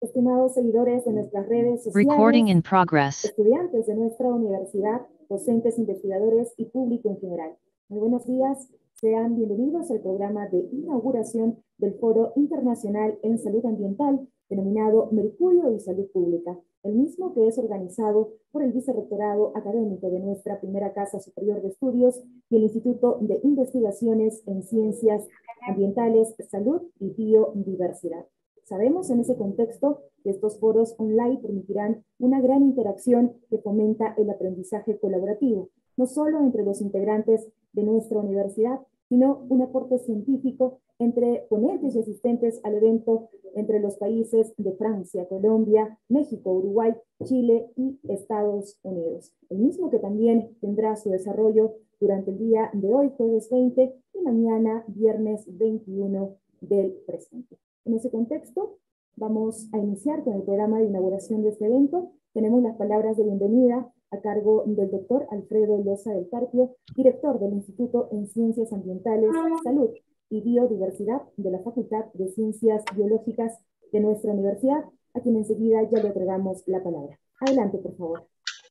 Estimados seguidores de nuestras redes Recording sociales, in progress. estudiantes de nuestra universidad, docentes, investigadores y público en general. Muy buenos días, sean bienvenidos al programa de inauguración del Foro Internacional en Salud Ambiental, denominado Mercurio y Salud Pública, el mismo que es organizado por el Vicerrectorado Académico de nuestra primera Casa Superior de Estudios y el Instituto de Investigaciones en Ciencias Ambientales, Salud y Biodiversidad. Sabemos en ese contexto que estos foros online permitirán una gran interacción que fomenta el aprendizaje colaborativo, no solo entre los integrantes de nuestra universidad, sino un aporte científico entre ponentes y asistentes al evento entre los países de Francia, Colombia, México, Uruguay, Chile y Estados Unidos. El mismo que también tendrá su desarrollo durante el día de hoy, jueves 20, y mañana, viernes 21 del presente. En ese contexto, vamos a iniciar con el programa de inauguración de este evento. Tenemos las palabras de bienvenida a cargo del doctor Alfredo Loza del Carpio, director del Instituto en Ciencias Ambientales, Salud y Biodiversidad de la Facultad de Ciencias Biológicas de nuestra universidad, a quien enseguida ya le entregamos la palabra. Adelante, por favor.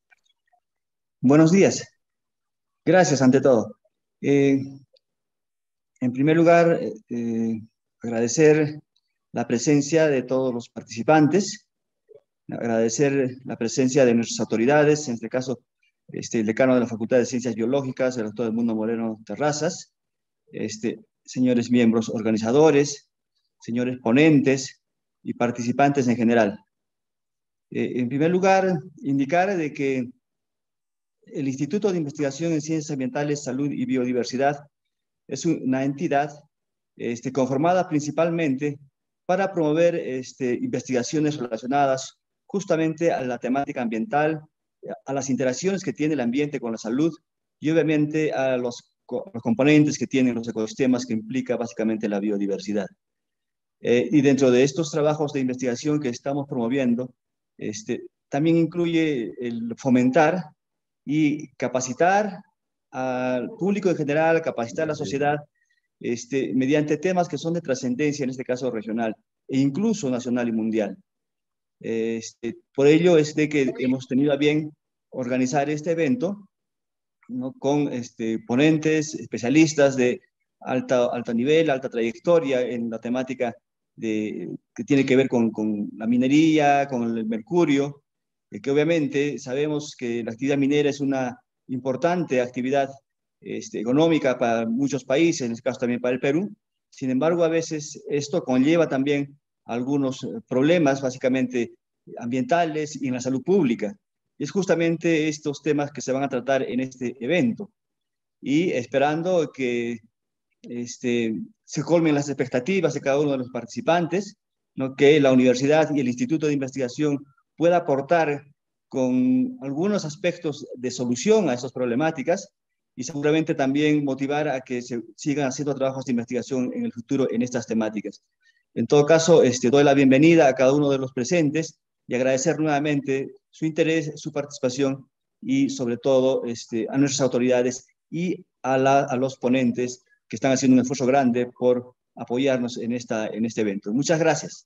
Buenos días. Gracias ante todo. En primer lugar, agradecer la presencia de todos los participantes, agradecer la presencia de nuestras autoridades, en este caso el decano de la Facultad de Ciencias Biológicas, el doctor Edmundo Moreno Terrazas, señores miembros organizadores, señores ponentes y participantes en general. En primer lugar, indicar de que el Instituto de Investigación en Ciencias Ambientales, Salud y Biodiversidad es una entidad conformada principalmente para promover investigaciones relacionadas justamente a la temática ambiental, a las interacciones que tiene el ambiente con la salud y obviamente a los componentes que tienen los ecosistemas que implica básicamente la biodiversidad. Y dentro de estos trabajos de investigación que estamos promoviendo, también incluye el fomentar y capacitar al público en general, capacitar a la sociedad mediante temas que son de trascendencia, en este caso regional, e incluso nacional y mundial. Por ello es de que hemos tenido a bien organizar este evento, ¿no? Con ponentes, especialistas de alto nivel, alta trayectoria en la temática que tiene que ver con la minería, con el mercurio, que obviamente sabemos que la actividad minera es una importante actividad económica para muchos países, en este caso también para el Perú. Sin embargo, a veces esto conlleva también algunos problemas, básicamente ambientales y en la salud pública. Es justamente estos temas que se van a tratar en este evento y esperando que se colmen las expectativas de cada uno de los participantes, ¿no? Que la universidad y el Instituto de Investigación pueda aportar con algunos aspectos de solución a estas problemáticas y seguramente también motivar a que se sigan haciendo trabajos de investigación en el futuro en estas temáticas. En todo caso, doy la bienvenida a cada uno de los presentes y agradecer nuevamente su interés, su participación y sobre todo a nuestras autoridades y a los ponentes que están haciendo un esfuerzo grande por apoyarnos en este evento. Muchas gracias.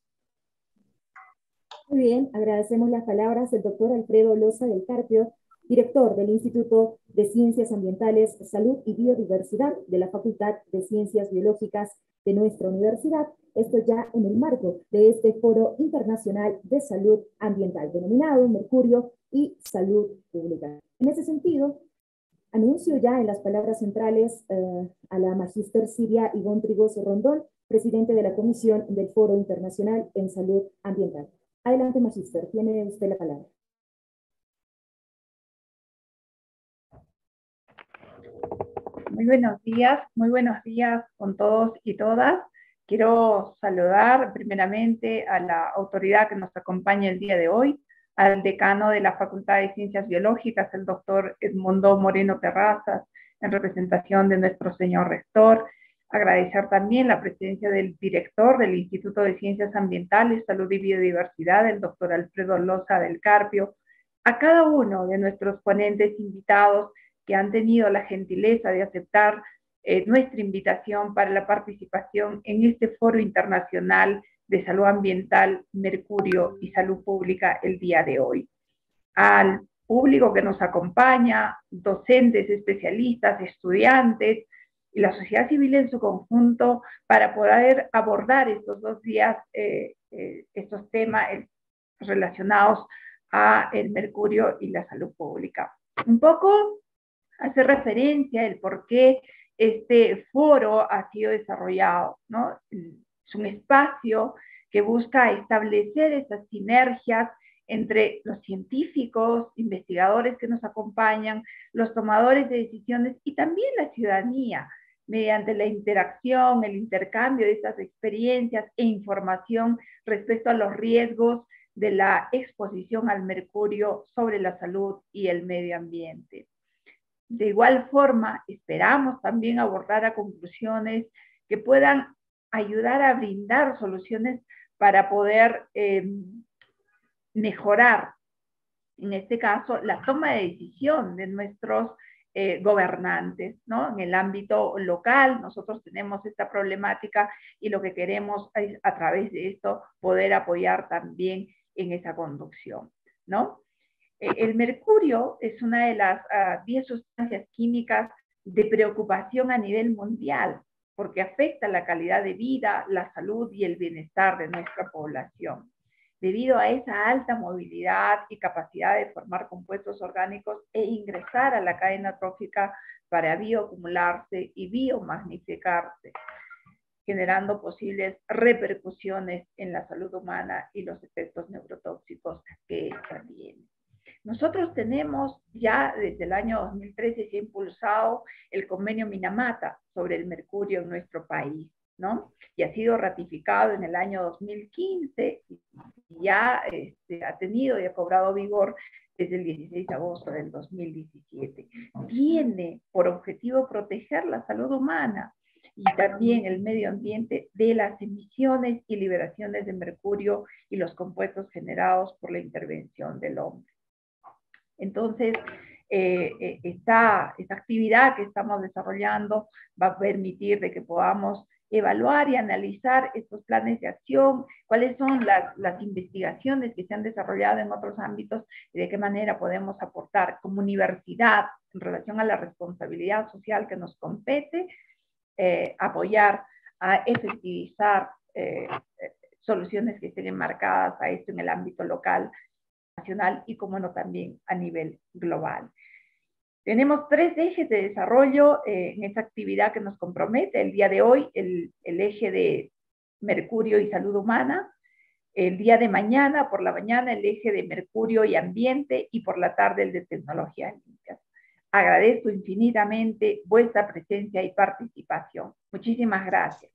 Muy bien, agradecemos las palabras del doctor Alfredo Loza del Carpio, director del Instituto de Ciencias Ambientales, Salud y Biodiversidad de la Facultad de Ciencias Biológicas de nuestra universidad, esto ya en el marco de este Foro Internacional de Salud Ambiental, denominado Mercurio y Salud Pública. En ese sentido, anuncio ya en las palabras centrales a la magíster Siria Ivonne Trigoso Rondón, presidente de la Comisión del Foro Internacional en Salud Ambiental. Adelante, magíster, tiene usted la palabra. Muy buenos días con todos y todas. Quiero saludar primeramente a la autoridad que nos acompaña el día de hoy, al decano de la Facultad de Ciencias Biológicas, el doctor Edmundo Moreno Terrazas, en representación de nuestro señor rector. Agradecer también la presencia del director del Instituto de Ciencias Ambientales, Salud y Biodiversidad, el doctor Alfredo Loza del Carpio, a cada uno de nuestros ponentes invitados que han tenido la gentileza de aceptar nuestra invitación para la participación en este foro internacional de Salud Ambiental, Mercurio y Salud Pública el día de hoy. Al público que nos acompaña, docentes, especialistas, estudiantes y la sociedad civil en su conjunto, para poder abordar estos 2 días estos temas relacionados a el mercurio y la salud pública. Un poco hace referencia el por qué este foro ha sido desarrollado, ¿no? Es un espacio que busca establecer esas sinergias entre los científicos, investigadores que nos acompañan, los tomadores de decisiones y también la ciudadanía, mediante la interacción, el intercambio de estas experiencias e información respecto a los riesgos de la exposición al mercurio sobre la salud y el medio ambiente. De igual forma, esperamos también abordar a conclusiones que puedan ayudar a brindar soluciones para poder mejorar, en este caso, la toma de decisión de nuestros gobernantes, ¿no? En el ámbito local, nosotros tenemos esta problemática y lo que queremos es, a través de esto, poder apoyar también en esa conducción, ¿no? El mercurio es una de las 10 sustancias químicas de preocupación a nivel mundial, porque afecta la calidad de vida, la salud y el bienestar de nuestra población. Debido a esa alta movilidad y capacidad de formar compuestos orgánicos e ingresar a la cadena trófica para bioacumularse y biomagnificarse, generando posibles repercusiones en la salud humana y los efectos neurotóxicos que esta tiene. Nosotros tenemos ya desde el año 2013 se ha impulsado el convenio Minamata sobre el mercurio en nuestro país, ¿no? Y ha sido ratificado en el año 2015 y ya ha tenido y ha cobrado vigor desde el 16 de agosto del 2017. Tiene por objetivo proteger la salud humana y también el medio ambiente de las emisiones y liberaciones de mercurio y los compuestos generados por la intervención del hombre. Entonces, esta actividad que estamos desarrollando va a permitir de que podamos evaluar y analizar estos planes de acción, cuáles son las investigaciones que se han desarrollado en otros ámbitos y de qué manera podemos aportar como universidad en relación a la responsabilidad social que nos compete, apoyar a efectivizar soluciones que estén enmarcadas a esto en el ámbito local, nacional y, como no, también a nivel global. Tenemos 3 ejes de desarrollo en esta actividad que nos compromete el día de hoy, el eje de mercurio y salud humana, el día de mañana, por la mañana, el eje de mercurio y ambiente, y por la tarde el de tecnologías limpias. Agradezco infinitamente vuestra presencia y participación. Muchísimas gracias.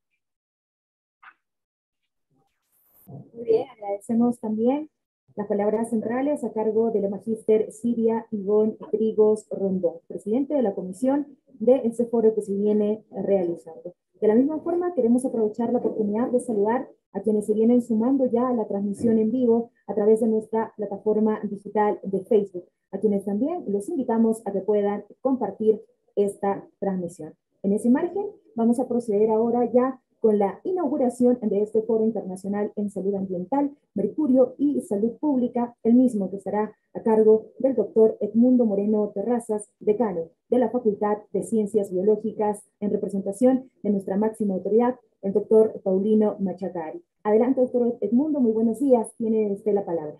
Muy bien, agradecemos también las palabras centrales a cargo de la magíster Silvia Ivonne Trigos Rondón, presidente de la comisión de este foro que se viene realizando. De la misma forma, queremos aprovechar la oportunidad de saludar a quienes se vienen sumando ya a la transmisión en vivo a través de nuestra plataforma digital de Facebook, a quienes también los invitamos a que puedan compartir esta transmisión. En ese margen, vamos a proceder ahora ya con la inauguración de este Foro Internacional en Salud Ambiental, Mercurio y Salud Pública, el mismo que estará a cargo del doctor Edmundo Moreno Terrazas, decano de la Facultad de Ciencias Biológicas, en representación de nuestra máxima autoridad, el doctor Paulino Machacari. Adelante, doctor Edmundo, muy buenos días, tiene usted la palabra.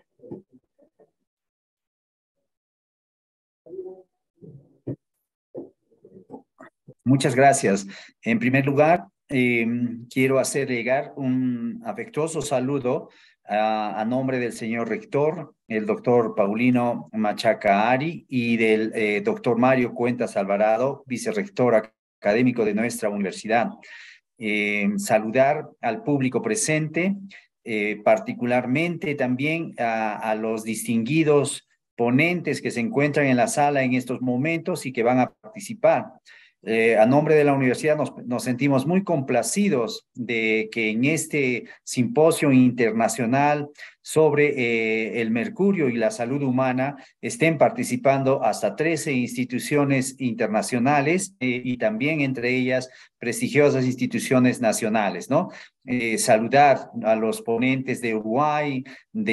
Muchas gracias. En primer lugar, quiero hacer llegar un afectuoso saludo a nombre del señor rector, el doctor Paulino Machacari, y del doctor Mario Cuentas Alvarado, vicerrector académico de nuestra universidad. Saludar al público presente, particularmente también a los distinguidos ponentes que se encuentran en la sala en estos momentos y que van a participar. A nombre de la universidad nos sentimos muy complacidos de que en este simposio internacional sobre el mercurio y la salud humana estén participando hasta 13 instituciones internacionales y también entre ellas prestigiosas instituciones nacionales, ¿no? Saludar a los ponentes de Uruguay,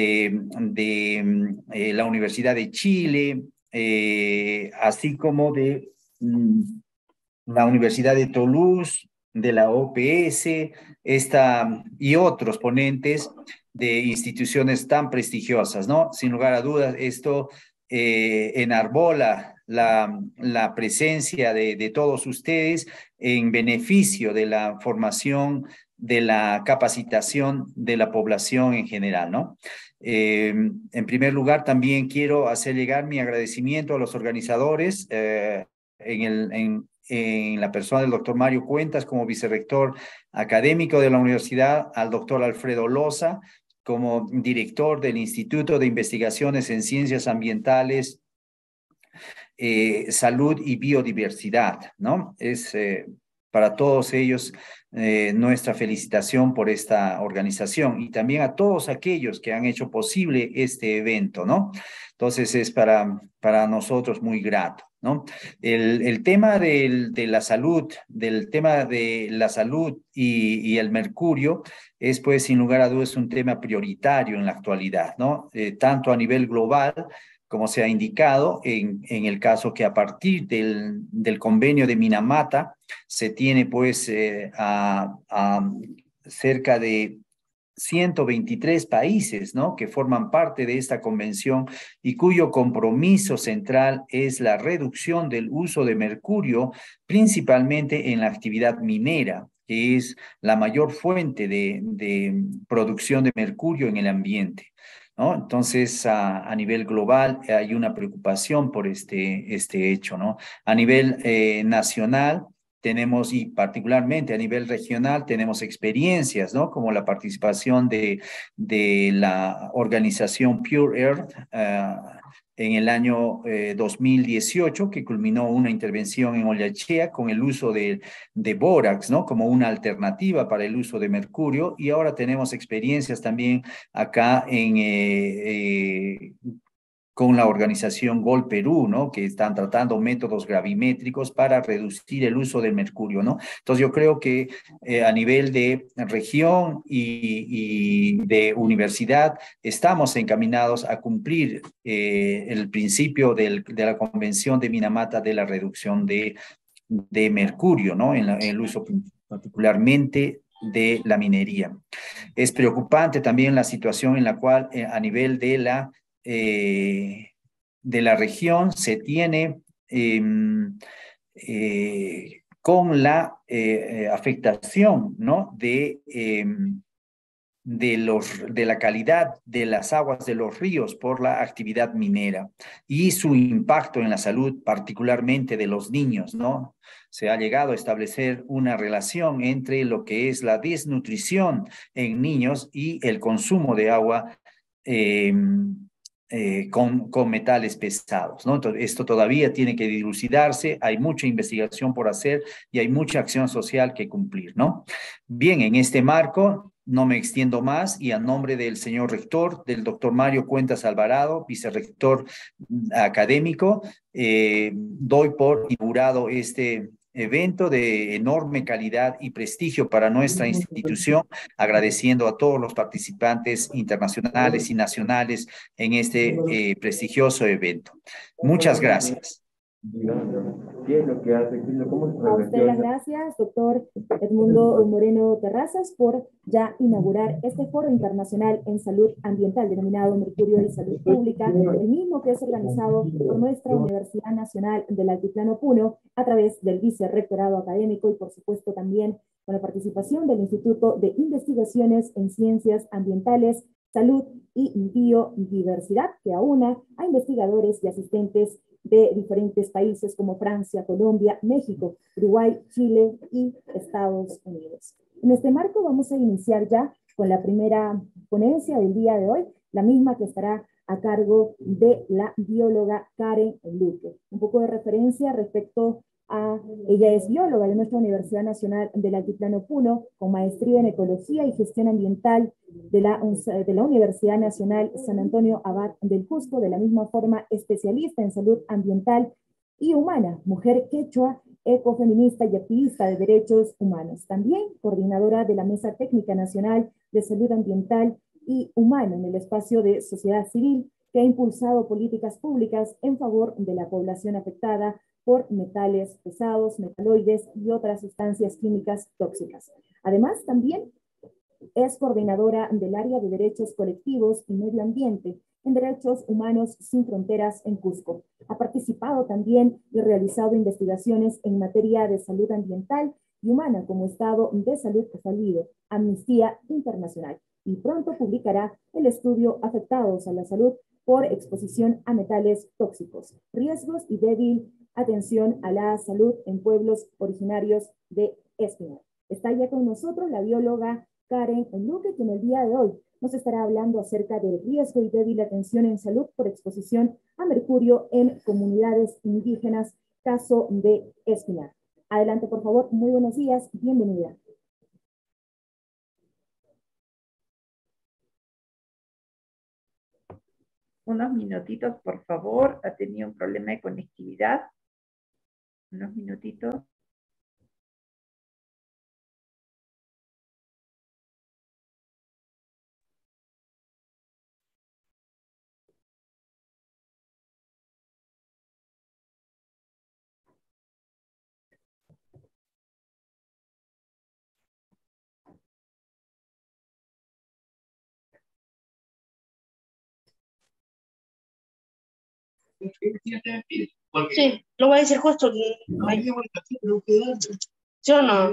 de la Universidad de Chile, así como de la Universidad de Toulouse, de la OPS, y otros ponentes de instituciones tan prestigiosas, ¿no? Sin lugar a dudas, esto enarbola la presencia de todos ustedes en beneficio de la formación, de la capacitación de la población en general, ¿no? En primer lugar, también quiero hacer llegar mi agradecimiento a los organizadores, en la persona del doctor Mario Cuentas como vicerrector académico de la universidad, al doctor Alfredo Loza como director del Instituto de Investigaciones en Ciencias Ambientales, Salud y Biodiversidad, ¿no? Es para todos ellos nuestra felicitación por esta organización y también a todos aquellos que han hecho posible este evento, ¿no? Entonces es para nosotros muy grato, ¿no? El tema de la salud, del tema de la salud y el mercurio es pues sin lugar a dudas un tema prioritario en la actualidad, ¿no? Tanto a nivel global como se ha indicado, en el caso que a partir del convenio de Minamata se tiene pues a cerca de 123 países, ¿no? Que forman parte de esta convención y cuyo compromiso central es la reducción del uso de mercurio, principalmente en la actividad minera, que es la mayor fuente de producción de mercurio en el ambiente, ¿no? Entonces, a nivel global hay una preocupación por este hecho, ¿no? A nivel nacional tenemos, y particularmente a nivel regional, tenemos experiencias, ¿no? Como la participación de la organización Pure Earth en el año 2018, que culminó una intervención en Ollachea con el uso de bórax, ¿no? Como una alternativa para el uso de mercurio, y ahora tenemos experiencias también acá con la organización Gol Perú, ¿no? Que están tratando métodos gravimétricos para reducir el uso del mercurio, ¿no? Entonces yo creo que a nivel de región y de universidad estamos encaminados a cumplir el principio de la Convención de Minamata de la reducción de mercurio, ¿no? En el uso particularmente de la minería. Es preocupante también la situación en la cual a nivel de la región se tiene con la afectación, ¿no? de la calidad de las aguas de los ríos por la actividad minera y su impacto en la salud, particularmente de los niños, ¿no? Se ha llegado a establecer una relación entre lo que es la desnutrición en niños y el consumo de agua con metales pesados, ¿no? Entonces, esto todavía tiene que dilucidarse, hay mucha investigación por hacer y hay mucha acción social que cumplir, ¿no? Bien, en este marco no me extiendo más y a nombre del señor rector, del doctor Mario Cuentas Alvarado, vicerrector académico, doy por inaugurado este evento de enorme calidad y prestigio para nuestra institución, agradeciendo a todos los participantes internacionales y nacionales en este prestigioso evento. Muchas gracias. ¿Qué es lo que hace? ¿Cómo se a usted las gracias, doctor Edmundo Moreno Terrazas, por ya inaugurar este foro internacional en salud ambiental denominado Mercurio y Salud Pública, el mismo que es organizado por nuestra Universidad Nacional del Altiplano Puno a través del vicerrectorado académico y por supuesto también con la participación del Instituto de Investigaciones en Ciencias Ambientales, Salud y Biodiversidad, que aúna a investigadores y asistentes de diferentes países como Francia, Colombia, México, Uruguay, Chile y Estados Unidos. En este marco vamos a iniciar ya con la primera ponencia del día de hoy, la misma que estará a cargo de la bióloga Karen Luque. Un poco de referencia respecto Ella es bióloga de nuestra Universidad Nacional del Altiplano Puno, con maestría en Ecología y Gestión Ambiental de la Universidad Nacional San Antonio Abad del Cusco, de la misma forma especialista en salud ambiental y humana, mujer quechua, ecofeminista y activista de derechos humanos. También coordinadora de la Mesa Técnica Nacional de Salud Ambiental y Humana en el espacio de sociedad civil, que ha impulsado políticas públicas en favor de la población afectada por metales pesados, metaloides y otras sustancias químicas tóxicas. Además, también es coordinadora del área de derechos colectivos y medio ambiente en Derechos Humanos Sin Fronteras en Cusco. Ha participado también y realizado investigaciones en materia de salud ambiental y humana como estado de salud fallido, Amnistía Internacional, y pronto publicará el estudio Afectados a la salud por exposición a metales tóxicos, riesgos y débil atención a la salud en pueblos originarios de Espinar. Está ya con nosotros la bióloga Karen Luque, que en el día de hoy nos estará hablando acerca del riesgo y débil atención en salud por exposición a mercurio en comunidades indígenas, caso de Espinar. Adelante, por favor. Muy buenos días. Bienvenida. Unos minutitos, por favor. Ha tenido un problema de conectividad. Unos minutitos. Sí, lo voy a decir justo. ¿Sí o no?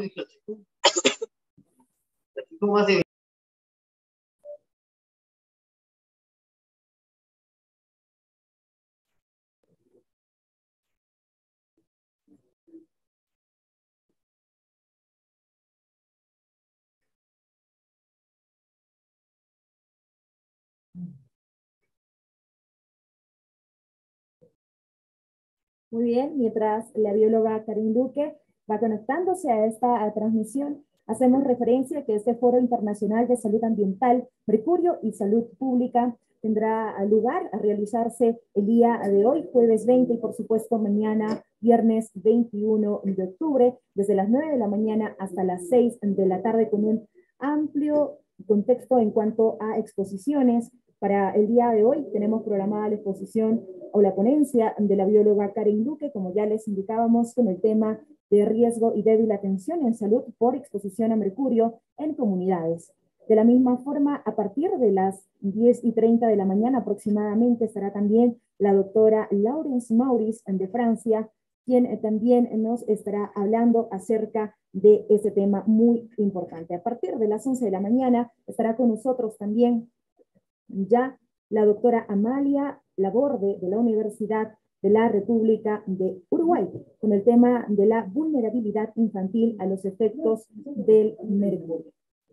Muy bien, mientras la bióloga Karen Luque va conectándose a esta transmisión, hacemos referencia a que este Foro Internacional de Salud Ambiental, Mercurio y Salud Pública tendrá lugar a realizarse el día de hoy, jueves 20, y por supuesto mañana, viernes 21 de octubre, desde las 9 de la mañana hasta las 6 de la tarde, con un amplio contexto en cuanto a exposiciones. Para el día de hoy tenemos programada la exposición o la ponencia de la bióloga Karen Luque, como ya les indicábamos, con el tema de riesgo y débil atención en salud por exposición a mercurio en comunidades. De la misma forma, a partir de las 10:30 de la mañana aproximadamente estará también la doctora Laurence Maurice de Francia, quien también nos estará hablando acerca de ese tema muy importante. A partir de las 11 de la mañana estará con nosotros también ya la doctora Amalia Laborde de la Universidad de la República de Uruguay, con el tema de la vulnerabilidad infantil a los efectos del mercurio.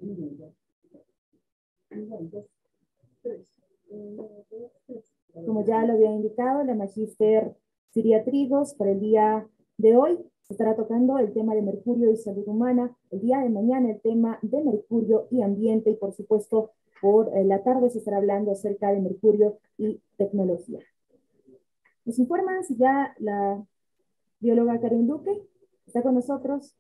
Como ya lo había indicado, la magíster Siria Trigos, para el día de hoy se estará tocando el tema de mercurio y salud humana, el día de mañana el tema de mercurio y ambiente, y por supuesto por la tarde se estará hablando acerca de mercurio y tecnología. Nos informa si ya la bióloga Karen Luque está con nosotros.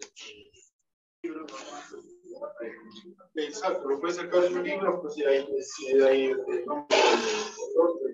Exacto, lo puedes sacar de un libro, pues si hay el nombre del autor.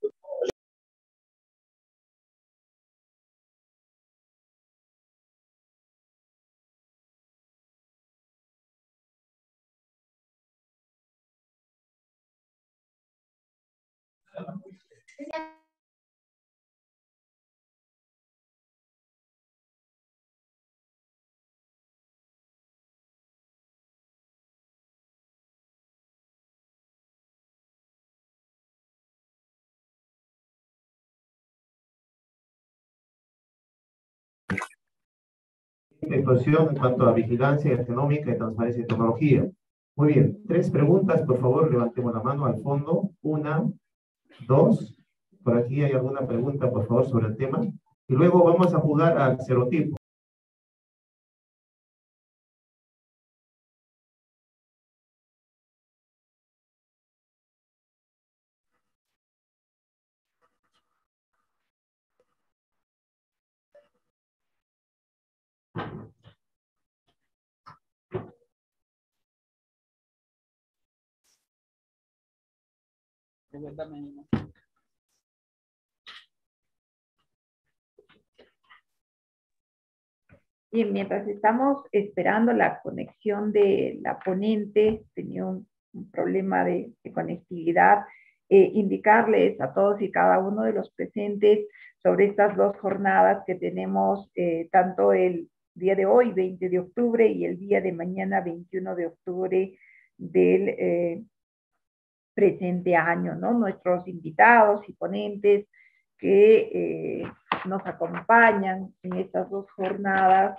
Exposición en cuanto a vigilancia económica y transparencia de tecnología. Muy bien, 3 preguntas, por favor, levantemos la mano al fondo. 1, 2, por aquí hay alguna pregunta, por favor, sobre el tema. Y luego vamos a jugar al serotipo. Bien, mientras estamos esperando la conexión de la ponente, tenía un problema de conectividad, indicarles a todos y cada uno de los presentes sobre estas 2 jornadas que tenemos, tanto el día de hoy, 20 de octubre, y el día de mañana, 21 de octubre del presente año, ¿no? Nuestros invitados y ponentes que nos acompañan en estas 2 jornadas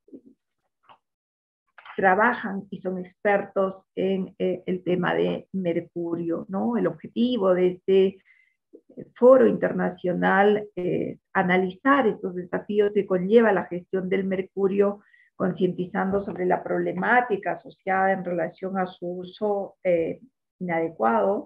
trabajan y son expertos en el tema de mercurio, ¿no? El objetivo de este foro internacional es analizar estos desafíos que conlleva la gestión del mercurio, concientizando sobre la problemática asociada en relación a su uso inadecuado,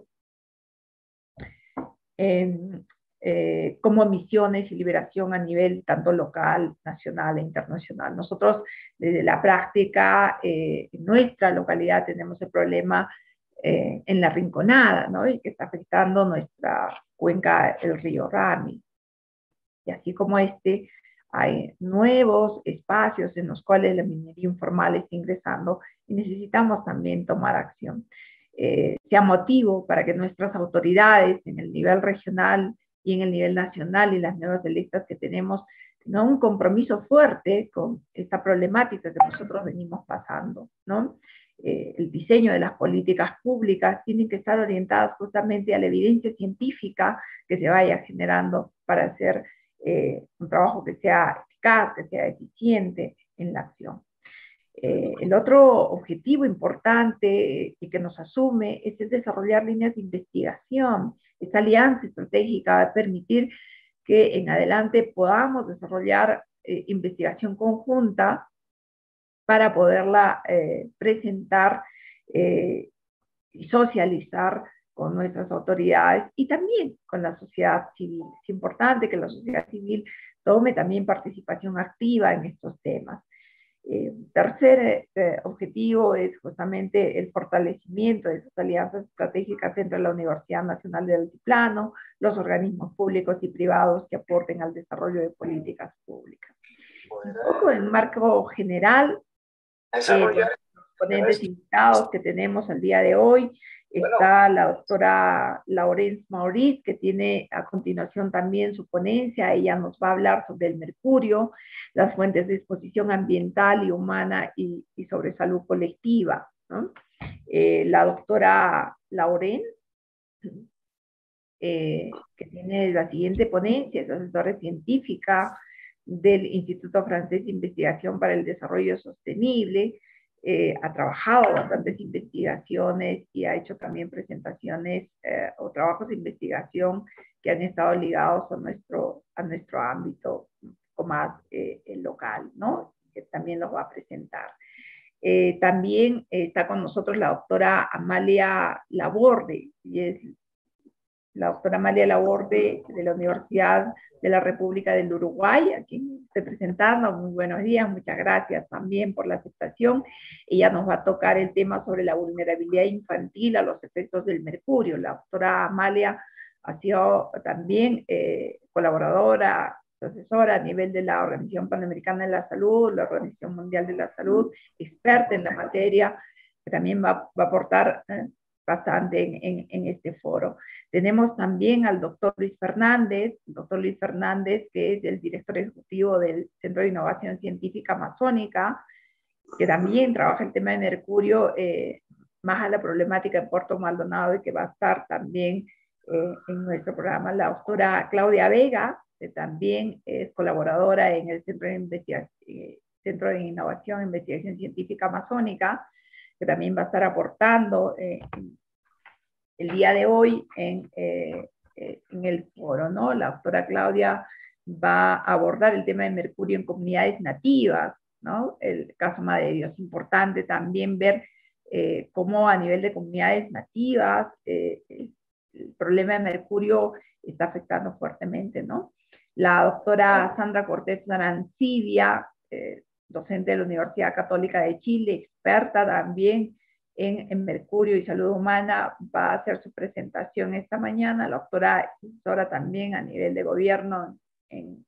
como emisiones y liberación a nivel tanto local, nacional e internacional. Nosotros desde la práctica, en nuestra localidad tenemos el problema en la Rinconada, ¿no? Y que está afectando nuestra cuenca, el río Rami. Y así como hay nuevos espacios en los cuales la minería informal está ingresando y necesitamos también tomar acción. Sea motivo para que nuestras autoridades en el nivel regional y en el nivel nacional y las nuevas electas que tenemos, ¿no? Un compromiso fuerte con esta problemática que nosotros venimos pasando, ¿no? El diseño de las políticas públicas tienen que estar orientadas justamente a la evidencia científica que se vaya generando para hacer un trabajo que sea eficaz, que sea eficiente en la acción. El otro objetivo importante y que nos asume es el desarrollar líneas de investigación. Esta alianza estratégica va a permitir que en adelante podamos desarrollar investigación conjunta para poderla presentar y socializar con nuestras autoridades y también con la sociedad civil. Es importante que la sociedad civil tome también participación activa en estos temas. Tercer objetivo es justamente el fortalecimiento de esas alianzas estratégicas entre la Universidad Nacional del Altiplano, los organismos públicos y privados que aporten al desarrollo de políticas públicas. Un poco en marco general, los ponentes invitados que tenemos el día de hoy, está la doctora Laurence Maurice, que tiene a continuación también su ponencia. Ella nos va a hablar sobre el mercurio, las fuentes de exposición ambiental y humana y sobre salud colectiva, ¿no? La doctora Laurence, que tiene la siguiente ponencia, es asesora científica del Instituto Francés de Investigación para el Desarrollo Sostenible. Ha trabajado bastantes investigaciones y ha hecho también presentaciones o trabajos de investigación que han estado ligados a nuestro ámbito más local, ¿no? Que también los va a presentar. También está con nosotros la doctora Amalia Laborde, y es la doctora Amalia Laborde de la Universidad de la República del Uruguay, a quien estoy presentando. Muy buenos días, muchas gracias también por la aceptación. Ella nos va a tocar el tema sobre la vulnerabilidad infantil a los efectos del mercurio. La doctora Amalia ha sido también colaboradora, asesora a nivel de la Organización Panamericana de la Salud, la Organización Mundial de la Salud, experta en la materia, que también va a aportar bastante en este foro. Tenemos también al doctor Luis Fernández, que es el director ejecutivo del Centro de Innovación Científica Amazónica, que también trabaja el tema de mercurio, más a la problemática de Puerto Maldonado, y que va a estar también en nuestro programa. La doctora Claudia Vega, que también es colaboradora en el Centro de Innovación e Investigación Científica Amazónica, que también va a estar aportando el día de hoy en el foro, ¿no? La doctora Claudia va a abordar el tema de mercurio en comunidades nativas, ¿no? El caso Madre de Dios. Es importante también ver cómo a nivel de comunidades nativas el problema de mercurio está afectando fuertemente, ¿no? La doctora Sandra Cortés Arancibia, docente de la Universidad Católica de Chile, experta también en mercurio y salud humana, va a hacer su presentación esta mañana. La doctora asesora también a nivel de gobierno en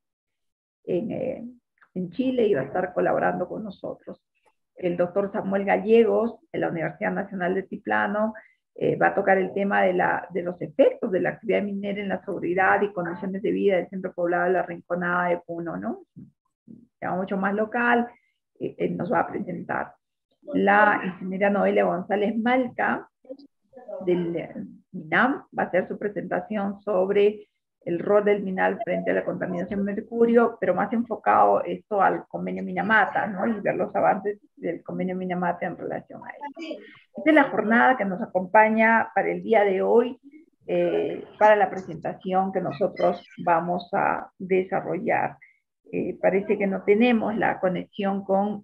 Chile, y va a estar colaborando con nosotros. El doctor Samuel Gallegos, de la Universidad Nacional de Altiplano, va a tocar el tema de los efectos de la actividad minera en la seguridad y condiciones de vida del centro poblado de la Rinconada de Puno, ¿no? Ya mucho más local, nos va a presentar. La ingeniera Noelia González Malca, del MINAM, va a hacer su presentación sobre el rol del MINAL frente a la contaminación de mercurio, pero más enfocado esto al convenio Minamata, ¿no? Y ver los avances del convenio Minamata en relación a él. Esta es la jornada que nos acompaña para el día de hoy, para la presentación que nosotros vamos a desarrollar. Parece que no tenemos la conexión con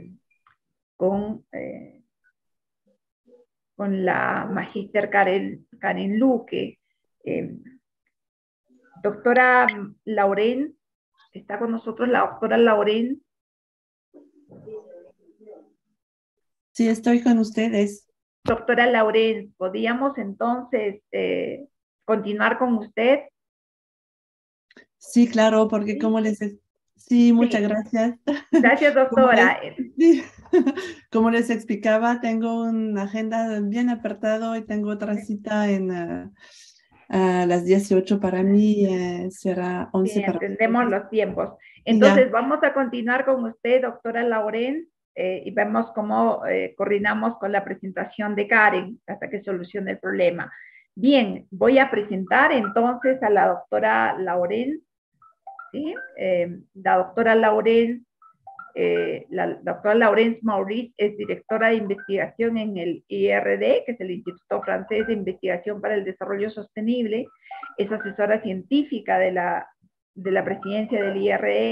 la magíster Karen Luque. Doctora Lauren, ¿está con nosotros la doctora Lauren? Sí, estoy con ustedes. Doctora Lauren, ¿podríamos entonces continuar con usted? Sí, claro, porque como les... Sí, muchas gracias. Gracias, doctora. Como les explicaba, tengo una agenda bien apretada y tengo otra cita a las 18 para mí, será 11 sí, para entendemos los tiempos. Entonces, vamos a continuar con usted, doctora Lauren, y vemos cómo coordinamos con la presentación de Karen hasta que solucione el problema. Bien, voy a presentar entonces a la doctora Lauren. ¿Sí? La doctora Laurence Maurice es directora de investigación en el IRD, que es el Instituto Francés de Investigación para el Desarrollo Sostenible. Es asesora científica de la presidencia del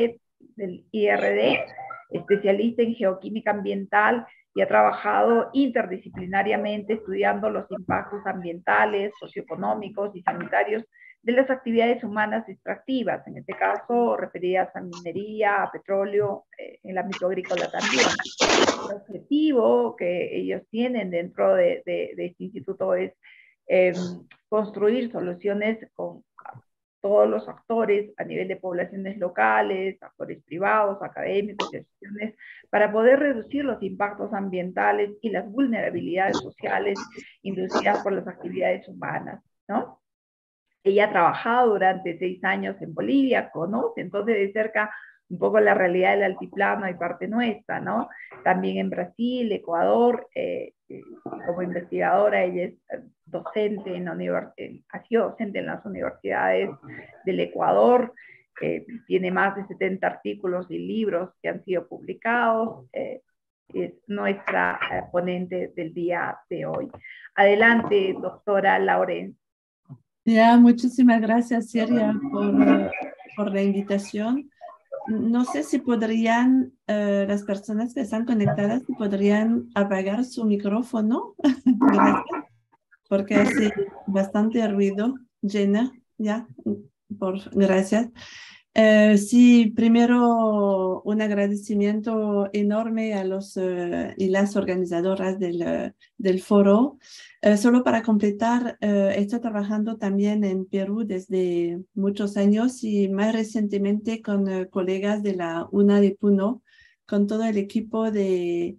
IRD, especialista en geoquímica ambiental, y ha trabajado interdisciplinariamente estudiando los impactos ambientales, socioeconómicos y sanitarios de las actividades humanas extractivas, en este caso referidas a minería, a petróleo, en el ámbito agrícola también. El objetivo que ellos tienen dentro de este instituto es construir soluciones con todos los actores a nivel de poblaciones locales, actores privados, académicos y asociaciones, para poder reducir los impactos ambientales y las vulnerabilidades sociales inducidas por las actividades humanas, ¿no? Ella ha trabajado durante 6 años en Bolivia, conoce entonces de cerca un poco la realidad del altiplano y parte nuestra, ¿no? También en Brasil, Ecuador, como investigadora, ella es docente ha sido docente en las universidades del Ecuador, tiene más de 70 artículos y libros que han sido publicados, es nuestra ponente del día de hoy. Adelante, doctora Lauren. Ya, muchísimas gracias, Siria, por la invitación. No sé si podrían, las personas que están conectadas, si podrían apagar su micrófono. Gracias, porque hace bastante ruido. Jenna, ya, gracias. Sí, primero un agradecimiento enorme a los y las organizadoras del foro. Solo para completar, estoy trabajando también en Perú desde muchos años y más recientemente con colegas de la UNA de Puno, con todo el equipo de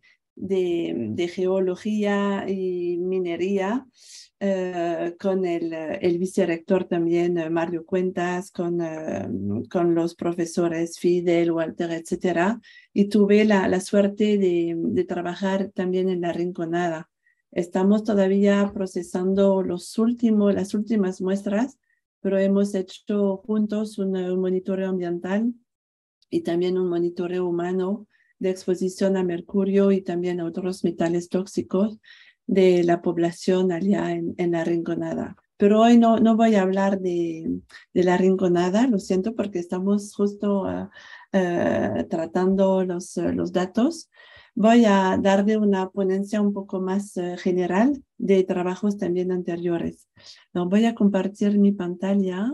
geología y minería. Con el vicerrector también, Mario Cuentas, con los profesores Fidel, Walter, etcétera. Y tuve la suerte de trabajar también en La Rinconada. Estamos todavía procesando las últimas muestras, pero hemos hecho juntos un monitoreo ambiental y también un monitoreo humano de exposición a mercurio y también a otros metales tóxicos de la población allá en La Rinconada. Pero hoy no voy a hablar de La Rinconada, lo siento, porque estamos justo tratando los datos. Voy a darle una ponencia un poco más general de trabajos también anteriores. No, voy a compartir mi pantalla.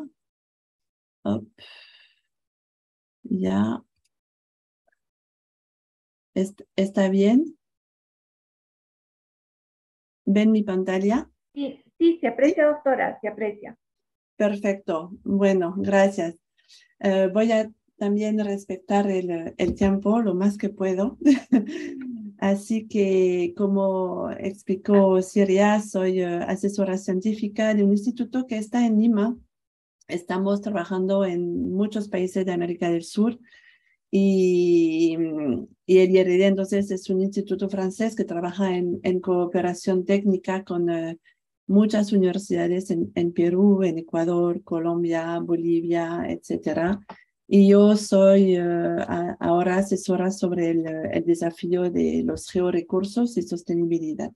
Ya. ¿Está bien? ¿Ven mi pantalla? Sí, se aprecia, doctora, se aprecia. Perfecto. Bueno, gracias. Voy a también respetar el tiempo lo más que puedo. Así que, como explicó Siria, soy asesora científica de un instituto que está en Lima. Estamos trabajando en muchos países de América del Sur. Y el IRD entonces es un instituto francés que trabaja en cooperación técnica con muchas universidades en Perú, en Ecuador, Colombia, Bolivia, etc. Y yo soy ahora asesora sobre el desafío de los georrecursos y sostenibilidad.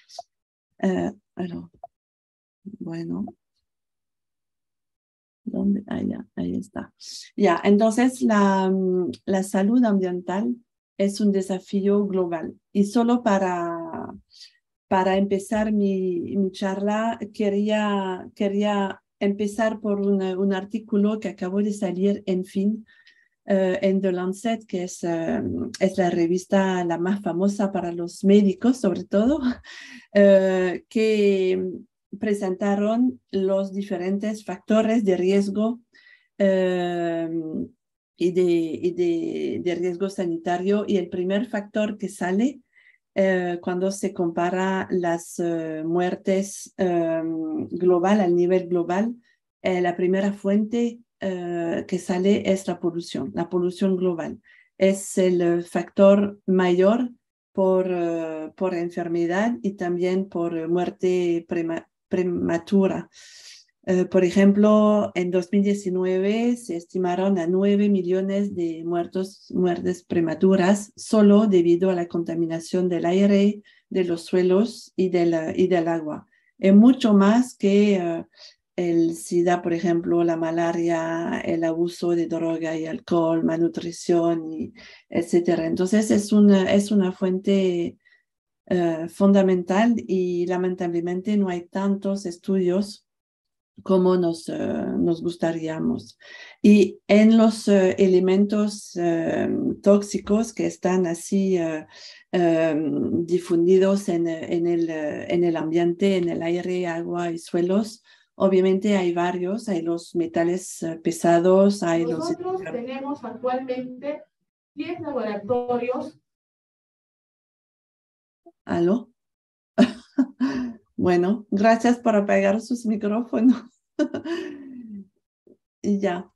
Bueno. ¿Dónde? Ahí está. Ya, entonces la salud ambiental es un desafío global. Y solo para empezar mi charla, quería empezar por un artículo que acabó de salir en The Lancet, que es la revista la más famosa para los médicos, sobre todo, que presentaron los diferentes factores de riesgo y de riesgo sanitario. Y el primer factor que sale cuando se compara las muertes global, al nivel global, la primera fuente que sale es la polución global. Es el factor mayor por enfermedad y también por muerte prematura. Por ejemplo, en 2019 se estimaron a 9 millones de muertes prematuras solo debido a la contaminación del aire, de los suelos y del agua. Es mucho más que el SIDA, por ejemplo, la malaria, el abuso de droga y alcohol, malnutrición, etc. Entonces es una fuente fundamental y lamentablemente no hay tantos estudios como nos gustaríamos. Y en los elementos tóxicos que están así difundidos en el ambiente, en el aire, agua y suelos, obviamente hay varios, hay los metales pesados, hay Nosotros tenemos actualmente 10 laboratorios. ¿Aló? Bueno, gracias por apagar sus micrófonos. Y ya.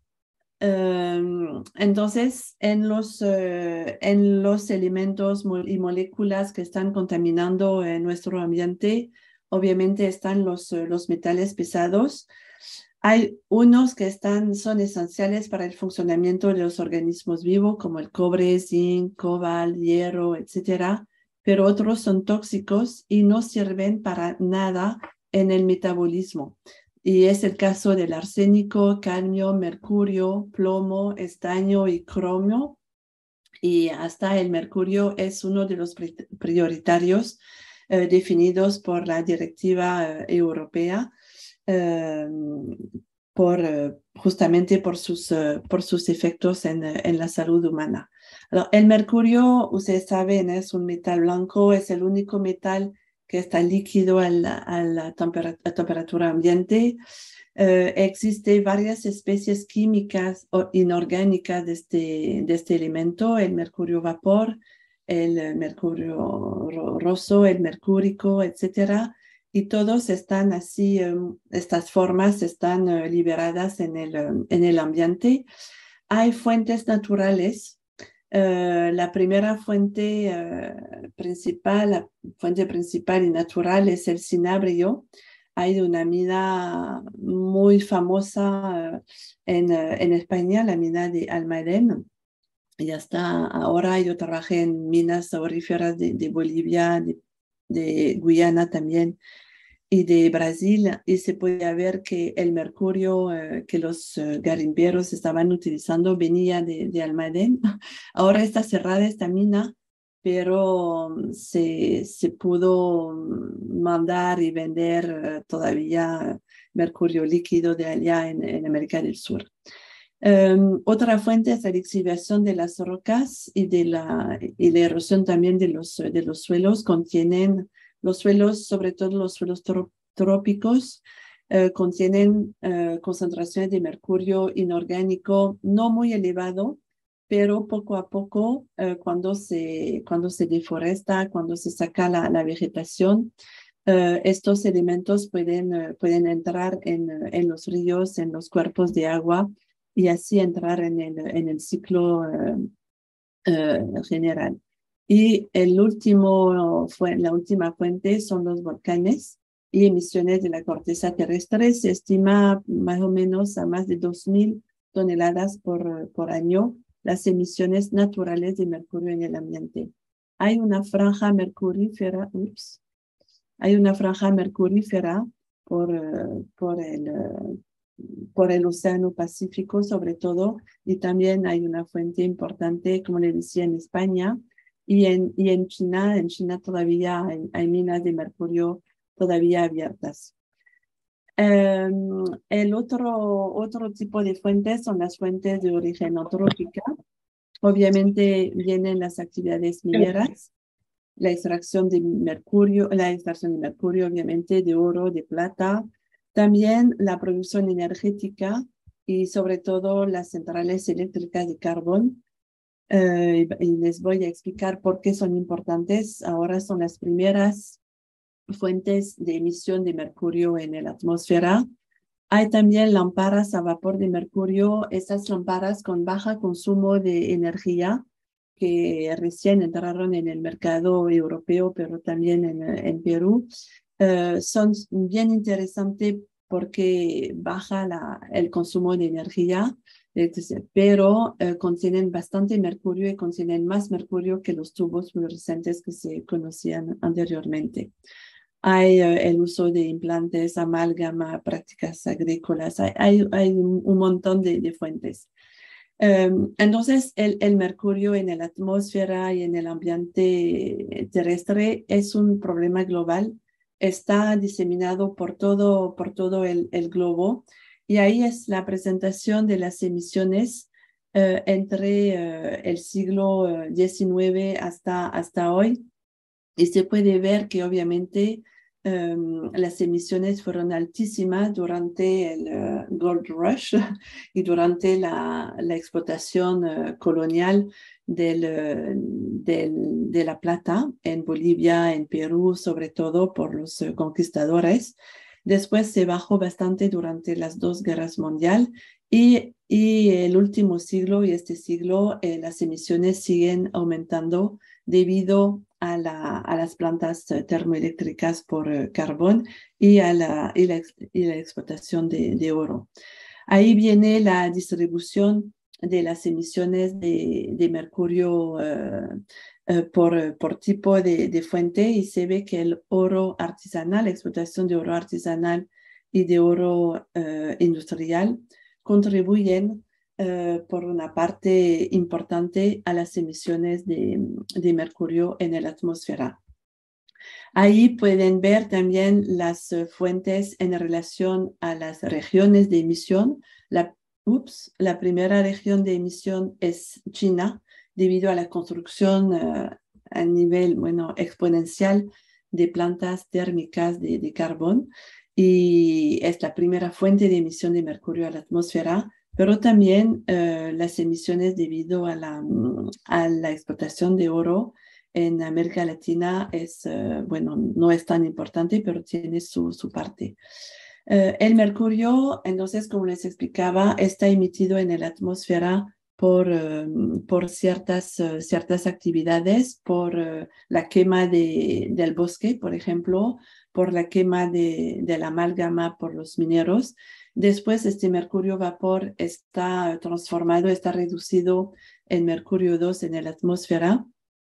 Entonces, en los elementos y moléculas que están contaminando nuestro ambiente, obviamente están los metales pesados. Hay unos que son esenciales para el funcionamiento de los organismos vivos, como el cobre, zinc, cobalto, hierro, etcétera, pero otros son tóxicos y no sirven para nada en el metabolismo. Y es el caso del arsénico, cadmio, mercurio, plomo, estaño y cromio. Y hasta el mercurio es uno de los prioritarios definidos por la directiva europea. justamente por sus efectos en la salud humana. Alors, el mercurio, ustedes saben, es un metal blanco, es el único metal que está líquido a la temperatura ambiente. Existen varias especies químicas o inorgánicas de este elemento, el mercurio vapor, el mercurio roso, el mercúrico, etcétera, y todos están así, estas formas están liberadas en el ambiente. Hay fuentes naturales. La primera fuente principal y natural es el cinabrio. Hay una mina muy famosa en España, la mina de Almadén. Y hasta ahora yo trabajé en minas auríferas de Bolivia, de Guyana también, y de Brasil, y se puede ver que el mercurio que los garimpeiros estaban utilizando venía de Almadén. Ahora está cerrada esta mina, pero se pudo mandar y vender todavía mercurio líquido de allá en América del Sur. Otra fuente es la lixiviación de las rocas y la erosión también de los suelos. Los suelos, sobre todo los suelos trópicos, contienen concentraciones de mercurio inorgánico no muy elevado, pero poco a poco, cuando se deforesta, cuando se saca la vegetación, estos elementos pueden entrar en los ríos, en los cuerpos de agua, y así entrar en el ciclo general. Y la última fuente son los volcanes y emisiones de la corteza terrestre. Se estima más o menos a más de 2.000 toneladas por año las emisiones naturales de mercurio en el ambiente. Hay una franja mercurífera, por el Océano Pacífico sobre todo, y también hay una fuente importante, como le decía, en España y en China. En China todavía hay minas de mercurio todavía abiertas. El otro tipo de fuentes son las fuentes de origen antrópica. Obviamente vienen las actividades mineras, la extracción de mercurio, obviamente de oro, de plata, también la producción energética y sobre todo las centrales eléctricas de carbón. Y les voy a explicar por qué son importantes. Ahora son las primeras fuentes de emisión de mercurio en la atmósfera. Hay también lámparas a vapor de mercurio, esas lámparas con bajo consumo de energía que recién entraron en el mercado europeo, pero también en Perú. Son bien interesantes porque baja el consumo de energía, pero contienen bastante mercurio y contienen más mercurio que los tubos fluorescentes que se conocían anteriormente. Hay el uso de implantes, amálgama, prácticas agrícolas, hay un montón de fuentes. Entonces, el mercurio en la atmósfera y en el ambiente terrestre es un problema global. Está diseminado por todo el globo, y ahí es la presentación de las emisiones entre el siglo XIX hasta hoy, y se puede ver que obviamente las emisiones fueron altísimas durante el Gold Rush y durante la explotación colonial de la plata en Bolivia, en Perú, sobre todo por los conquistadores. Después se bajó bastante durante las dos guerras mundiales, y el último siglo y este siglo las emisiones siguen aumentando debido a las plantas termoeléctricas por carbón y a la explotación de oro. Ahí viene la distribución de las emisiones de mercurio por tipo de fuente, y se ve que el oro artesanal, la explotación de oro artesanal y de oro industrial contribuyen por una parte importante a las emisiones de mercurio en la atmósfera. Ahí pueden ver también las fuentes en relación a las regiones de emisión. La primera región de emisión es China, debido a la construcción a nivel exponencial de plantas térmicas de carbón, y es la primera fuente de emisión de mercurio a la atmósfera, pero también las emisiones debido a la explotación de oro en América Latina no es tan importante, pero tiene su parte. El mercurio, entonces, como les explicaba, está emitido en la atmósfera por ciertas actividades, por la quema del bosque, por ejemplo, por la quema de la amálgama por los mineros. Después, este mercurio vapor está transformado, está reducido en mercurio 2 en la atmósfera.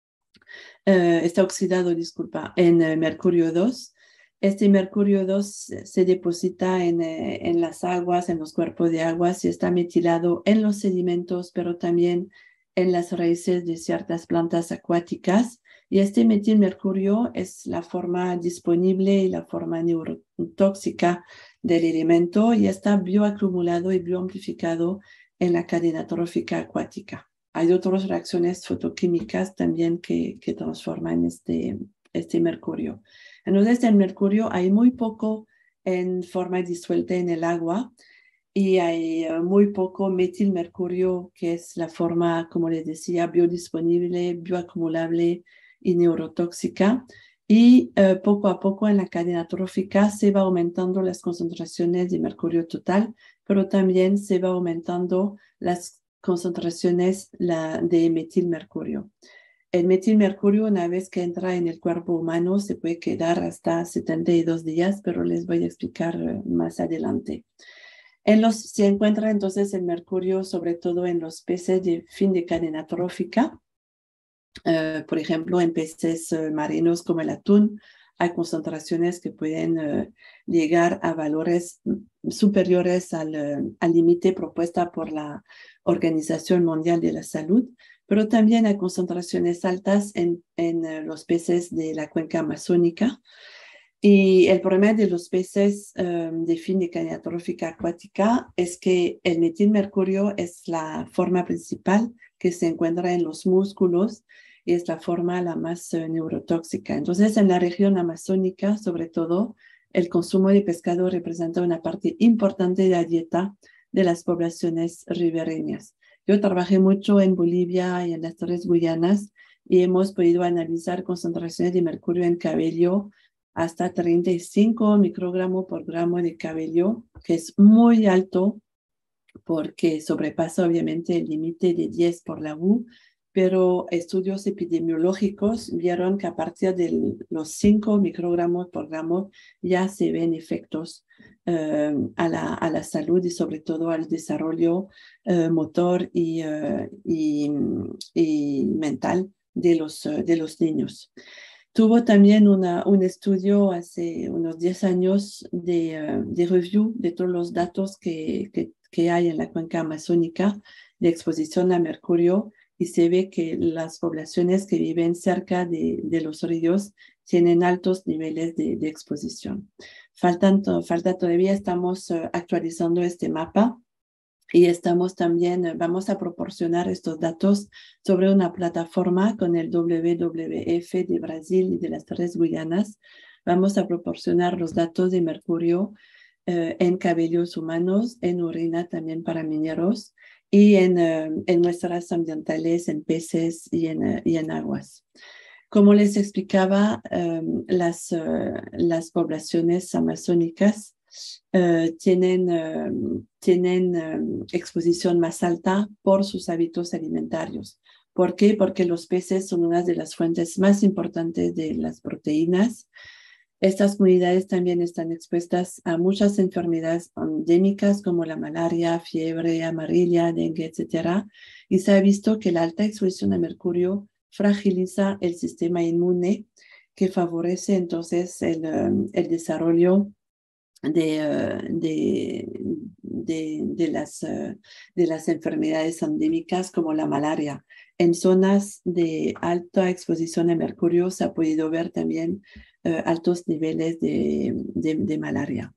Está oxidado, disculpa, en mercurio 2. Este mercurio 2 se deposita en las aguas, en los cuerpos de aguas, y está metilado en los sedimentos, pero también en las raíces de ciertas plantas acuáticas. Y este metilmercurio es la forma disponible y la forma neurotóxica del elemento, y está bioacumulado y bioamplificado en la cadena trófica acuática. Hay otras reacciones fotoquímicas también que transforman este mercurio. Entonces, el mercurio hay muy poco en forma disuelta en el agua, y hay muy poco metilmercurio, que es la forma, como les decía, biodisponible, bioacumulable y neurotóxica. Y poco a poco en la cadena trófica se va aumentando las concentraciones de mercurio total, pero también se va aumentando las concentraciones de metilmercurio. El metilmercurio, una vez que entra en el cuerpo humano, se puede quedar hasta 72 días, pero les voy a explicar más adelante. Se encuentra entonces el mercurio sobre todo en los peces de fin de cadena trófica. Por ejemplo, en peces marinos como el atún, hay concentraciones que pueden llegar a valores superiores al límite propuesta por la Organización Mundial de la Salud, pero también hay concentraciones altas en los peces de la cuenca amazónica. Y el problema de los peces de fin de cadena trófica acuática es que el metilmercurio es la forma principal que se encuentra en los músculos, y es la forma la más neurotóxica. Entonces, en la región amazónica, sobre todo, el consumo de pescado representa una parte importante de la dieta de las poblaciones ribereñas. Yo trabajé mucho en Bolivia y en las tres Guyanas, y hemos podido analizar concentraciones de mercurio en cabello hasta 35 microgramos por gramo de cabello, que es muy alto porque sobrepasa obviamente el límite de 10 por la U, pero estudios epidemiológicos vieron que a partir de los 5 microgramos por gramo ya se ven efectos a la salud y sobre todo al desarrollo motor y mental de los niños. Tuvo también un estudio hace unos 10 años de review de todos los datos que hay en la cuenca amazónica de exposición a mercurio, y se ve que las poblaciones que viven cerca de los ríos tienen altos niveles de exposición. Falta todavía, estamos actualizando este mapa, y vamos a proporcionar estos datos sobre una plataforma con el WWF de Brasil y de las tres Guyanas. Vamos a proporcionar los datos de mercurio en cabellos humanos, en orina también para mineros, y en muestras ambientales, en peces y en aguas. Como les explicaba, las poblaciones amazónicas tienen exposición más alta por sus hábitos alimentarios. ¿Por qué? Porque los peces son una de las fuentes más importantes de las proteínas. Estas comunidades también están expuestas a muchas enfermedades endémicas como la malaria, fiebre amarilla, dengue, etc. Y se ha visto que la alta exposición a mercurio fragiliza el sistema inmune, que favorece entonces el desarrollo de las enfermedades endémicas como la malaria. En zonas de alta exposición a mercurio se ha podido ver también altos niveles de malaria.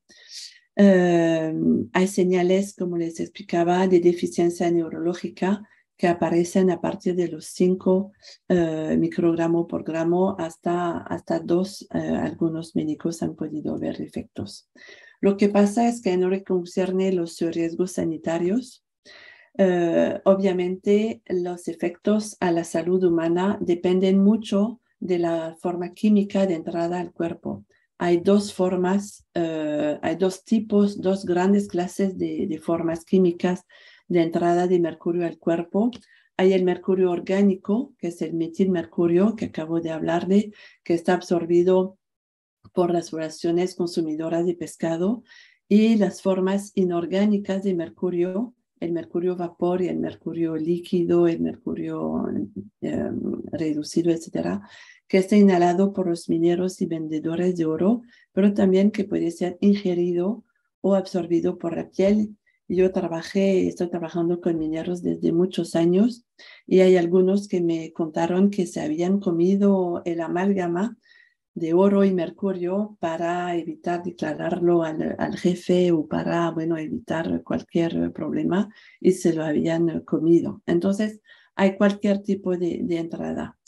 Hay señales, como les explicaba, de deficiencia neurológica que aparecen a partir de los 5 microgramos por gramo hasta 2. Algunos médicos han podido ver efectos. Lo que pasa es que en lo que concierne los riesgos sanitarios, obviamente los efectos a la salud humana dependen mucho de la forma química de entrada al cuerpo. Hay 2 formas, hay 2 tipos, 2 grandes clases de formas químicas de entrada de mercurio al cuerpo. Hay el mercurio orgánico, que es el metilmercurio, que acabo de hablar de, que está absorbido por las poblaciones consumidoras de pescado, y las formas inorgánicas de mercurio, el mercurio vapor y el mercurio líquido, el mercurio reducido, etcétera, que está inhalado por los mineros y vendedores de oro, pero también que puede ser ingerido o absorbido por la piel. Yo estoy trabajando con mineros desde muchos años, y hay algunos que me contaron que se habían comido el amálgama de oro y mercurio para evitar declararlo al jefe o para, evitar cualquier problema, y se lo habían comido. Entonces, hay cualquier tipo de entrada.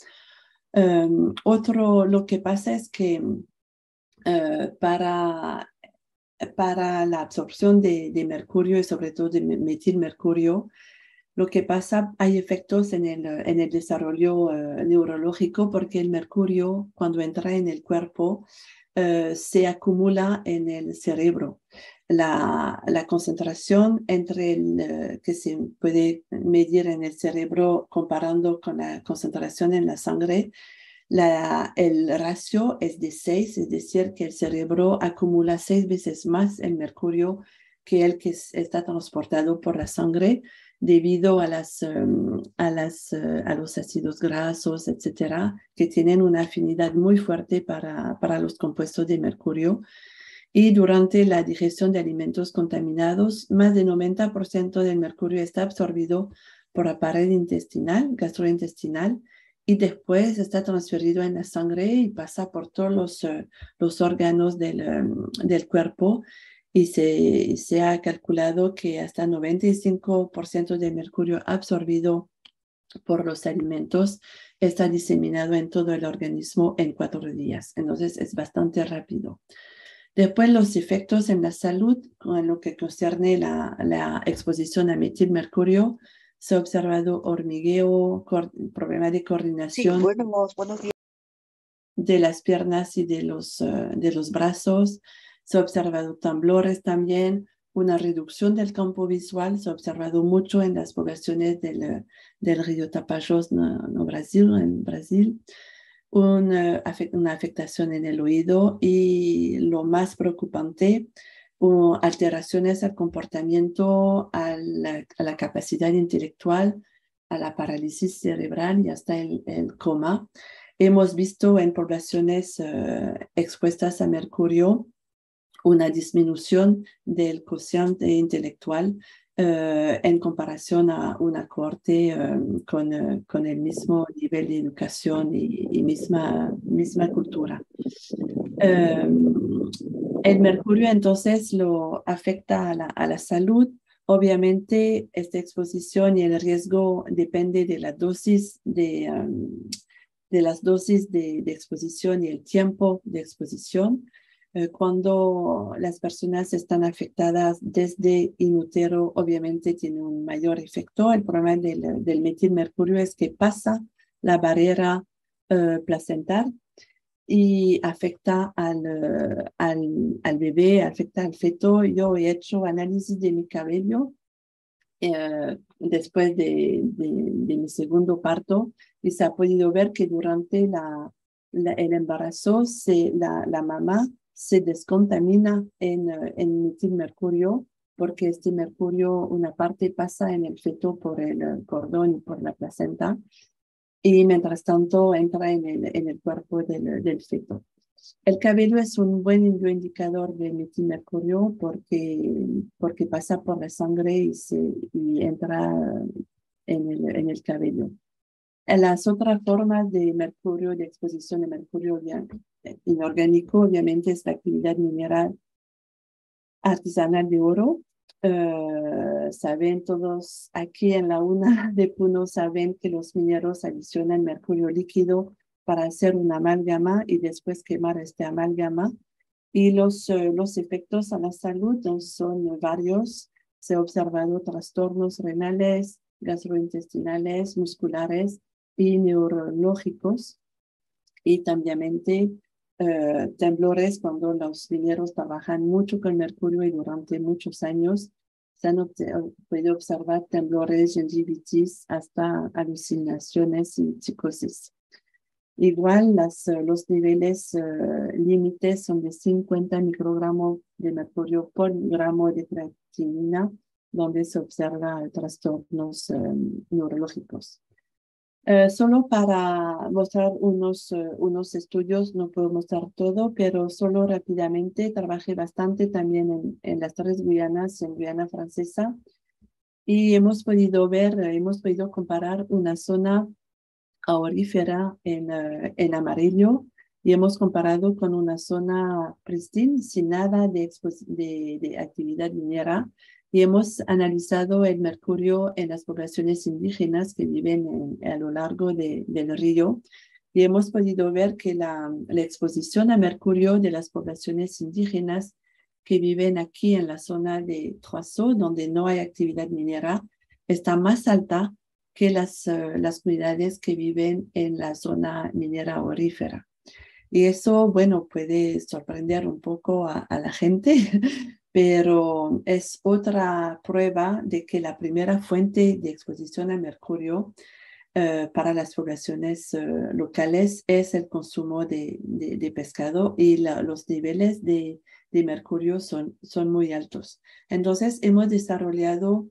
Lo que pasa es que para la absorción de mercurio y sobre todo de metilmercurio, lo que pasa, hay efectos en el desarrollo neurológico, porque el mercurio, cuando entra en el cuerpo, se acumula en el cerebro. La concentración que se puede medir en el cerebro comparando con la concentración en la sangre, el ratio es de 6, es decir, que el cerebro acumula 6 veces más el mercurio que el que está transportado por la sangre, debido a los ácidos grasos, etcétera, que tienen una afinidad muy fuerte para los compuestos de mercurio. Y durante la digestión de alimentos contaminados, más del 90% del mercurio está absorbido por la pared intestinal, gastrointestinal, y después está transferido en la sangre y pasa por todos los órganos del cuerpo. Y se ha calculado que hasta 95% del mercurio absorbido por los alimentos está diseminado en todo el organismo en 4 días. Entonces es bastante rápido. Después, los efectos en la salud, en lo que concierne la exposición a metilmercurio, se ha observado hormigueo, problema de coordinación. Sí, buenos días. De las piernas y de los brazos. Se ha observado temblores también, una reducción del campo visual. Se ha observado mucho en las poblaciones del río Tapajós en Brasil. Una afectación en el oído, y lo más preocupante, alteraciones al comportamiento, a la capacidad intelectual, a la parálisis cerebral y hasta el coma. Hemos visto en poblaciones expuestas a mercurio una disminución del cociente intelectual en comparación a una cohorte con el mismo nivel de educación y misma cultura. El mercurio entonces lo afecta a la salud. Obviamente, esta exposición y el riesgo depende de la dosis de las dosis de exposición y el tiempo de exposición. Cuando las personas están afectadas desde in utero, obviamente tiene un mayor efecto. El problema del metilmercurio es que pasa la barrera placental y afecta al bebé, afecta al feto. Yo he hecho análisis de mi cabello después de mi segundo parto, y se ha podido ver que durante el embarazo la mamá se descontamina en metilmercurio, porque este mercurio, una parte pasa en el feto por el cordón y por la placenta, y mientras tanto entra en el cuerpo del feto. El cabello es un buen indicador de metilmercurio porque pasa por la sangre y entra en el cabello. Las otras formas de mercurio, de exposición de mercurio inorgánico, obviamente, es la actividad minera artesanal de oro. Saben todos aquí en la UNA de Puno, saben que los mineros adicionan mercurio líquido para hacer una amálgama y después quemar este amálgama. Y los efectos a la salud son varios. Se han observado trastornos renales, gastrointestinales, musculares y neurológicos. Y también temblores cuando los mineros trabajan mucho con mercurio y durante muchos años se han podido observar temblores, gingivitis, hasta alucinaciones y psicosis. Igual los niveles límites son de 50 microgramos de mercurio por gramo de creatinina, donde se observan trastornos neurológicos. Solo para mostrar unos estudios, no puedo mostrar todo, pero solo rápidamente trabajé bastante también en las 3 Guyanas, en Guyana Francesa, y hemos podido comparar una zona aurífera en amarillo y hemos comparado con una zona pristina sin nada de actividad minera y hemos analizado el mercurio en las poblaciones indígenas que viven a lo largo del río y hemos podido ver que la exposición a mercurio de las poblaciones indígenas que viven aquí en la zona de Troisseau, donde no hay actividad minera, está más alta que las comunidades que viven en la zona minera aurífera. Y eso, bueno, puede sorprender un poco a la gente, pero es otra prueba de que la primera fuente de exposición a mercurio para las poblaciones locales es el consumo de pescado y los niveles de mercurio son muy altos. Entonces, hemos desarrollado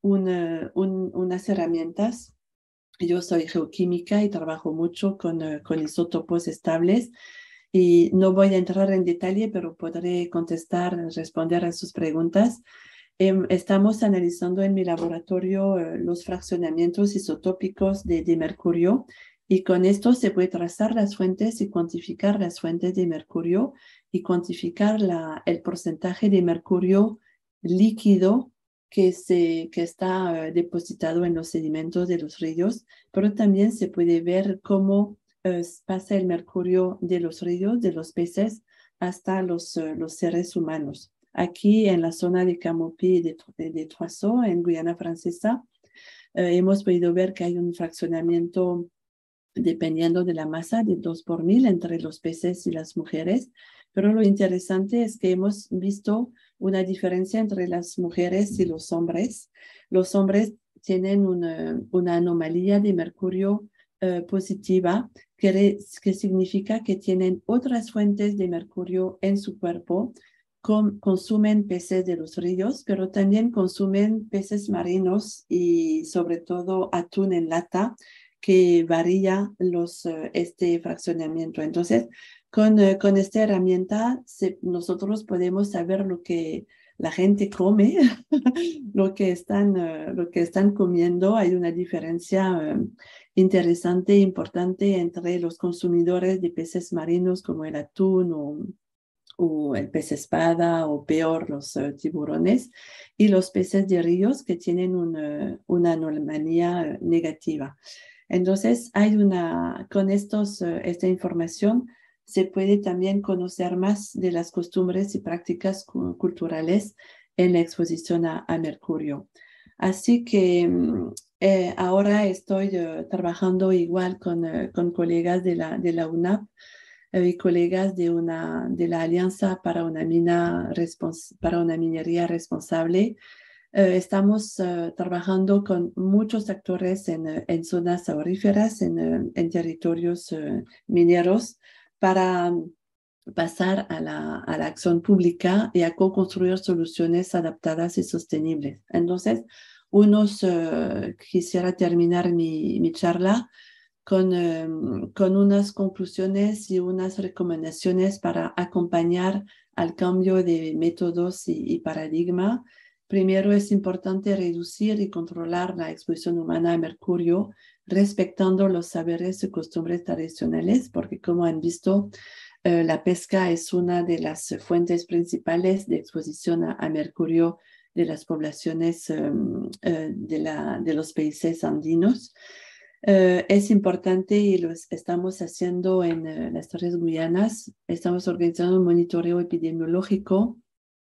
unas herramientas. Yo soy geoquímica y trabajo mucho con isótopos estables y no voy a entrar en detalle, pero podré responder a sus preguntas. Estamos analizando en mi laboratorio los fraccionamientos isotópicos de mercurio y con esto se puede trazar las fuentes y cuantificar las fuentes de mercurio y cuantificar el porcentaje de mercurio líquido que está depositado en los sedimentos de los ríos, pero también se puede ver cómo pasa el mercurio de los ríos, de los peces, hasta los seres humanos. Aquí en la zona de Camopi de Troisseau, en Guyana Francesa, hemos podido ver que hay un fraccionamiento dependiendo de la masa de 2 por 1000 entre los peces y las mujeres, pero lo interesante es que hemos visto una diferencia entre las mujeres y los hombres. Los hombres tienen una anomalía de mercurio positiva, que significa que tienen otras fuentes de mercurio en su cuerpo, consumen peces de los ríos, pero también consumen peces marinos y sobre todo atún en lata, que varía este fraccionamiento. Entonces, con esta herramienta nosotros podemos saber lo que la gente come, lo que están comiendo. Hay una diferencia interesante e importante entre los consumidores de peces marinos como el atún o el pez espada o peor los tiburones y los peces de ríos que tienen una anomalía negativa. Entonces, con esta información se puede también conocer más de las costumbres y prácticas culturales en la exposición a mercurio. Así que ahora estoy trabajando igual con colegas de la UNAP y colegas de la Alianza para una minería responsable. Estamos trabajando con muchos actores en zonas auríferas, en territorios mineros, para pasar a la acción pública y a co-construir soluciones adaptadas y sostenibles. Entonces, quisiera terminar mi charla con unas conclusiones y unas recomendaciones para acompañar al cambio de métodos y paradigma. Primero, es importante reducir y controlar la exposición humana a mercurio, respetando los saberes y costumbres tradicionales, porque como han visto, La pesca es una de las fuentes principales de exposición a mercurio de las poblaciones de los países andinos. Es importante y lo estamos haciendo en las tres Guyanas. Estamos organizando un monitoreo epidemiológico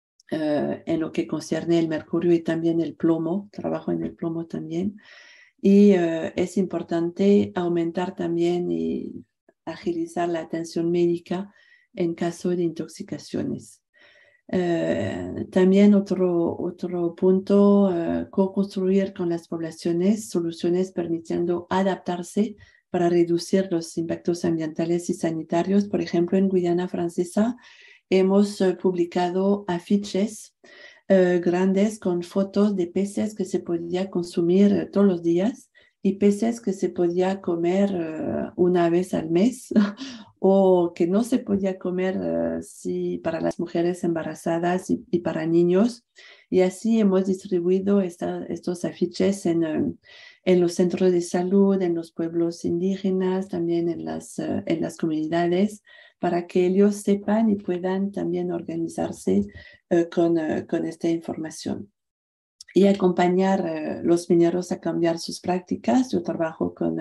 en lo que concierne el mercurio y también el plomo. Trabajo en el plomo también. Y es importante aumentar también y agilizar la atención médica en caso de intoxicaciones. También otro punto, co-construir con las poblaciones soluciones permitiendo adaptarse para reducir los impactos ambientales y sanitarios. Por ejemplo, en Guyana Francesa hemos publicado afiches grandes con fotos de peces que se podía consumir todos los días y peces que se podía comer una vez al mes o que no se podía comer para las mujeres embarazadas y para niños. Y así hemos distribuido estos afiches en los centros de salud, en los pueblos indígenas, también en las comunidades, para que ellos sepan y puedan también organizarse con esta información. Y acompañar los mineros a cambiar sus prácticas. Yo trabajo con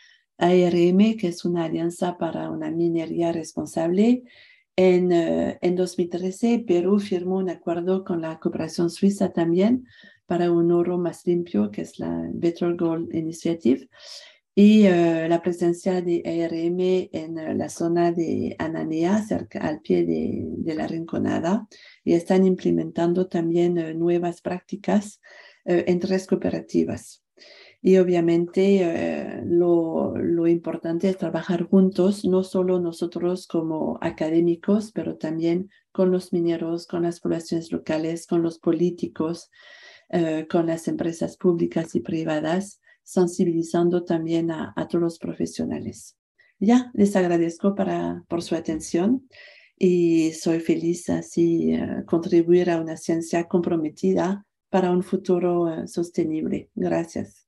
ARM, que es una alianza para una minería responsable. En 2013, Perú firmó un acuerdo con la cooperación suiza también para un oro más limpio, que es la Better Gold Initiative. Y la presencia de ARM en la zona de Ananea, al pie de la Rinconada, y están implementando también nuevas prácticas en 3 cooperativas. Y obviamente lo importante es trabajar juntos, no solo nosotros como académicos, pero también con los mineros, con las poblaciones locales, con los políticos, con las empresas públicas y privadas, sensibilizando también a todos los profesionales. Ya, les agradezco por su atención y soy feliz así contribuir a una ciencia comprometida para un futuro sostenible. Gracias.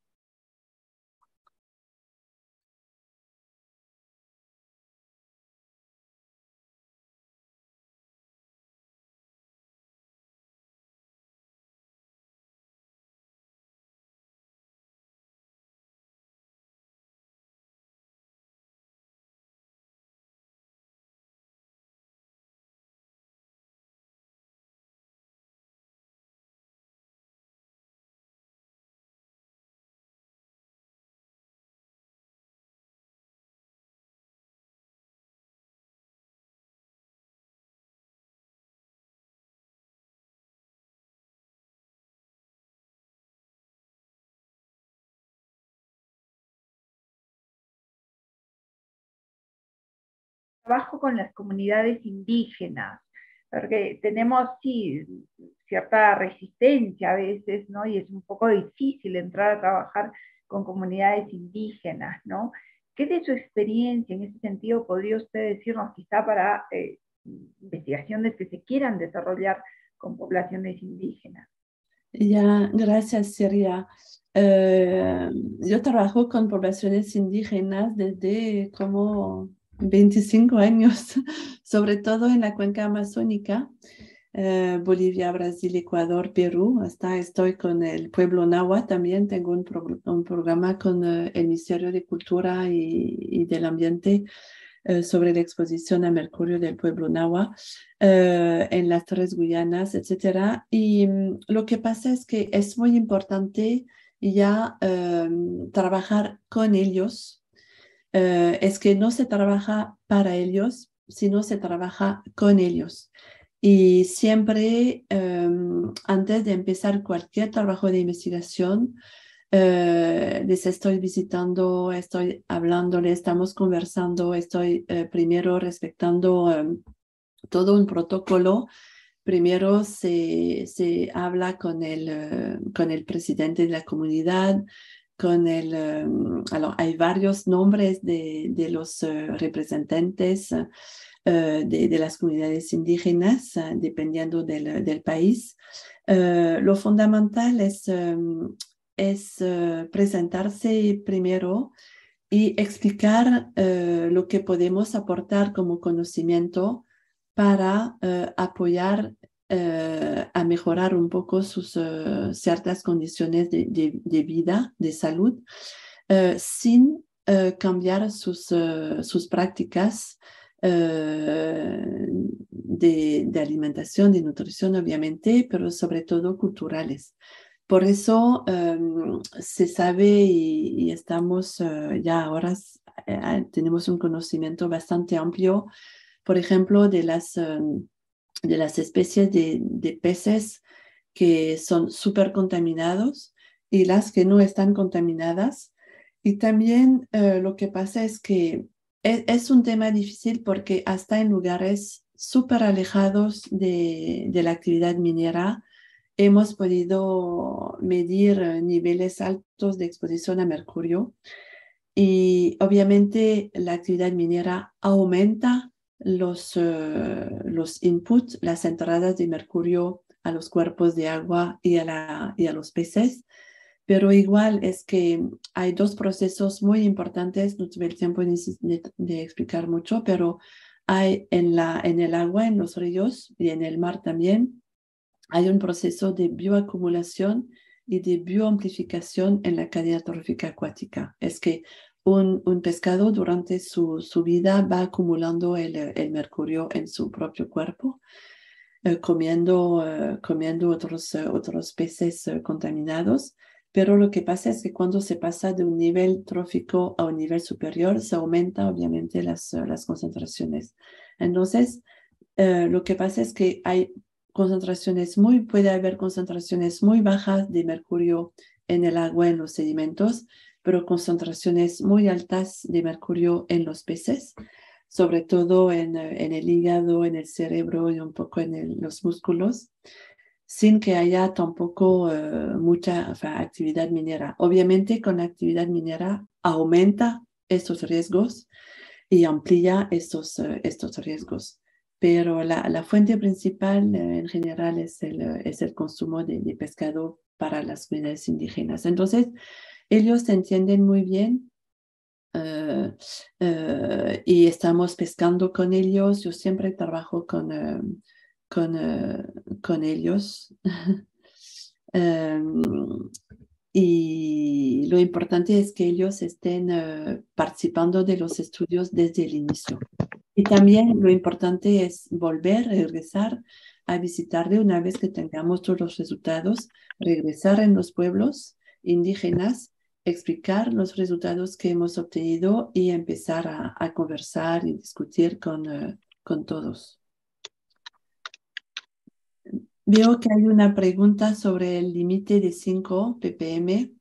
Trabajo con las comunidades indígenas, porque tenemos, sí, cierta resistencia a veces, ¿no? Y es un poco difícil entrar a trabajar con comunidades indígenas, ¿no? ¿Qué de su experiencia en ese sentido podría usted decirnos quizá para investigaciones que se quieran desarrollar con poblaciones indígenas? Ya, gracias, Siria. Yo trabajo con poblaciones indígenas desde como 25 años, sobre todo en la cuenca amazónica, Bolivia, Brasil, Ecuador, Perú. Hasta estoy con el pueblo Nahua también. Tengo un programa con el Ministerio de Cultura y del Ambiente sobre la exposición a mercurio del pueblo Nahua en las 3 Guyanas, etc. Y lo que pasa es que es muy importante ya trabajar con ellos. Es que no se trabaja para ellos, sino se trabaja con ellos. Y siempre, antes de empezar cualquier trabajo de investigación, les estoy visitando, estoy hablándoles, estamos conversando, estoy primero respetando todo un protocolo. Primero se habla con el presidente de la comunidad, hay varios nombres de los representantes de las comunidades indígenas, dependiendo del país. Lo fundamental es presentarse primero y explicar lo que podemos aportar como conocimiento para apoyar a mejorar un poco sus ciertas condiciones de vida, de salud, sin cambiar sus prácticas de alimentación, de nutrición, obviamente, pero sobre todo culturales. Por eso se sabe y estamos ya ahora, tenemos un conocimiento bastante amplio, por ejemplo, de las especies de peces que son súper contaminados y las que no están contaminadas. Y también lo que pasa es que es un tema difícil porque hasta en lugares súper alejados de la actividad minera hemos podido medir niveles altos de exposición a mercurio y obviamente la actividad minera aumenta los inputs, las entradas de mercurio a los cuerpos de agua y a los peces. Pero igual es que hay dos procesos muy importantes, no tuve el tiempo de explicar mucho, pero hay en el agua, en los ríos y en el mar también, hay un proceso de bioacumulación y de bioamplificación en la cadena trófica acuática. Es que un pescado durante su vida va acumulando el mercurio en su propio cuerpo, comiendo otros peces contaminados. Pero lo que pasa es que cuando se pasa de un nivel trófico a un nivel superior, se aumenta obviamente las concentraciones. Entonces, lo que pasa es que puede haber concentraciones muy bajas de mercurio en el agua, en los sedimentos, pero concentraciones muy altas de mercurio en los peces, sobre todo en el hígado, en el cerebro y un poco en los músculos, sin que haya tampoco mucha actividad minera. Obviamente con la actividad minera aumenta estos riesgos y amplía estos riesgos. Pero la fuente principal en general es el consumo de pescado para las comunidades indígenas. Entonces, ellos se entienden muy bien y estamos pescando con ellos. Yo siempre trabajo con ellos. Y lo importante es que ellos estén participando de los estudios desde el inicio. Y también lo importante es regresar a visitarle una vez que tengamos todos los resultados, regresar en los pueblos indígenas, explicar los resultados que hemos obtenido y empezar a conversar y discutir con todos. Veo que hay una pregunta sobre el límite de 5 ppm.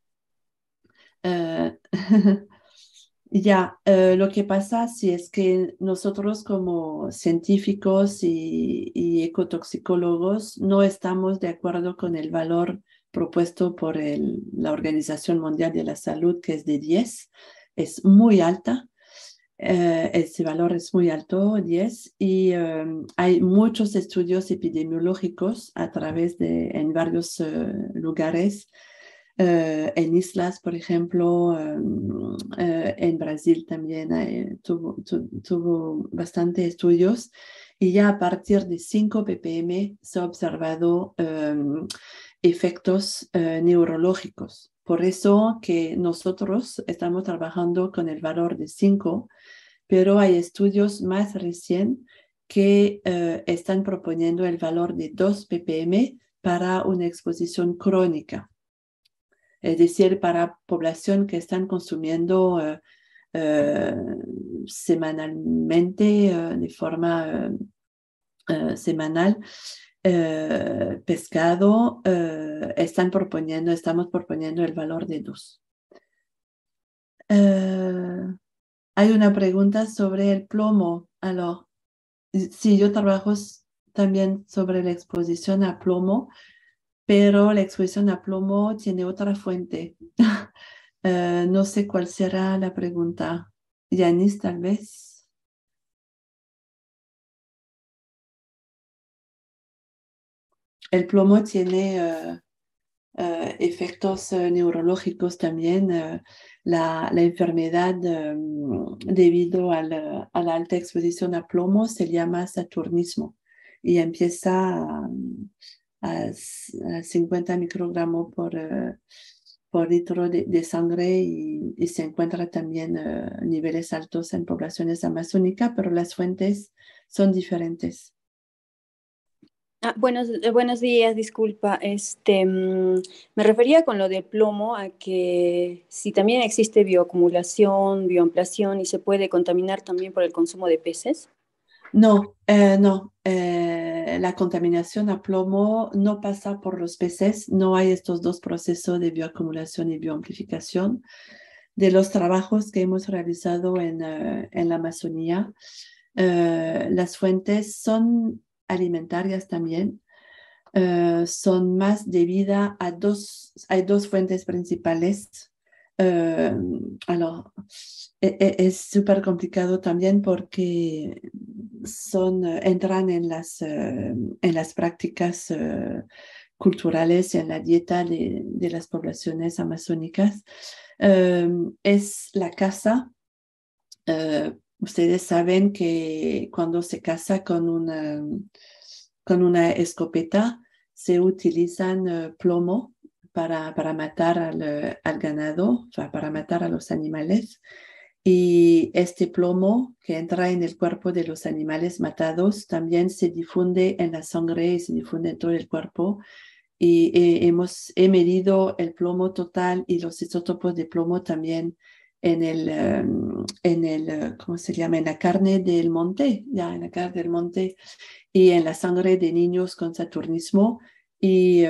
Lo que pasa si es que nosotros como científicos y ecotoxicólogos no estamos de acuerdo con el valor propuesto por la Organización Mundial de la Salud, que es de 10, es muy alta. Ese valor es muy alto, 10, y hay muchos estudios epidemiológicos en varios lugares, en islas, por ejemplo, en Brasil también tuvo bastante estudios, y ya a partir de 5 ppm se ha observado efectos neurológicos. Por eso que nosotros estamos trabajando con el valor de 5, pero hay estudios más recientes que están proponiendo el valor de 2 ppm para una exposición crónica. Es decir, para población que están consumiendo semanalmente, de forma semanal, pescado, estamos proponiendo el valor de 2. Hay una pregunta sobre el plomo. Sí, yo trabajo también sobre la exposición a plomo, pero la exposición a plomo tiene otra fuente. No sé cuál será la pregunta. Yanis, tal vez. El plomo tiene efectos neurológicos también. La enfermedad debido a la alta exposición a plomo se llama saturnismo y empieza a 50 microgramos por litro de sangre y se encuentra también niveles altos en poblaciones amazónicas, pero las fuentes son diferentes. Buenos días, disculpa. Me refería con lo del plomo a que si también existe bioacumulación, bioampliación y se puede contaminar también por el consumo de peces. No. La contaminación a plomo no pasa por los peces. No hay estos dos procesos de bioacumulación y bioamplificación. De los trabajos que hemos realizado en la Amazonía, las fuentes son alimentarias también. Son más debidas hay dos fuentes principales. Es súper complicado también porque entran en las prácticas culturales y en la dieta de las poblaciones amazónicas. Es la caza. Ustedes saben que cuando se caza con una escopeta se utilizan plomo para matar al ganado, para matar a los animales. Y este plomo que entra en el cuerpo de los animales matados también se difunde en la sangre y se difunde en todo el cuerpo. Y he medido el plomo total y los isótopos de plomo también ¿cómo se llama? En la carne del monte, en la carne del monte y en la sangre de niños con saturnismo y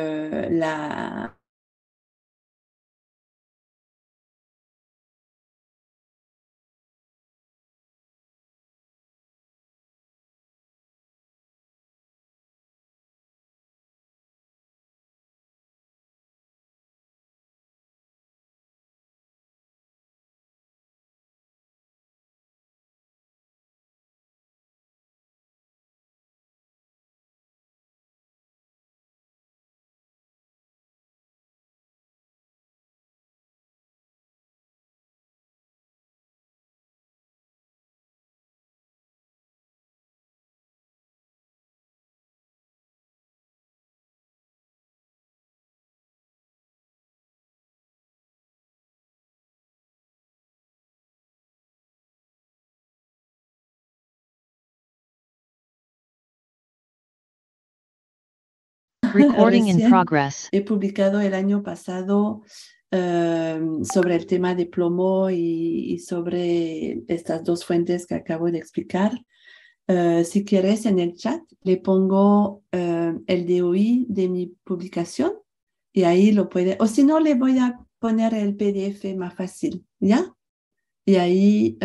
Recording in progress. He publicado el año pasado sobre el tema de plomo y sobre estas dos fuentes que acabo de explicar. Si quieres, en el chat le pongo el DOI de mi publicación y ahí lo puede, o si no, le voy a poner el PDF más fácil, ¿ya? Y ahí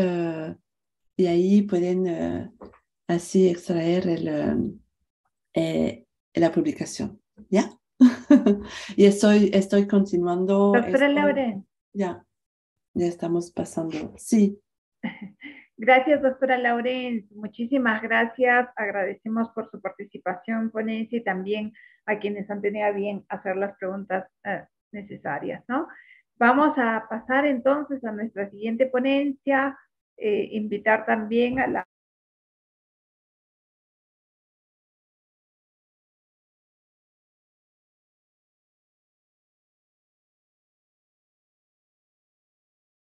pueden así extraer la publicación, ¿ya? Y estoy continuando. Doctora Lauren. Ya estamos pasando. Sí. Gracias, doctora Lauren. Muchísimas gracias. Agradecemos por su participación, ponencia, y también a quienes han tenido a bien hacer las preguntas necesarias, ¿no? Vamos a pasar entonces a nuestra siguiente ponencia. Invitar también a la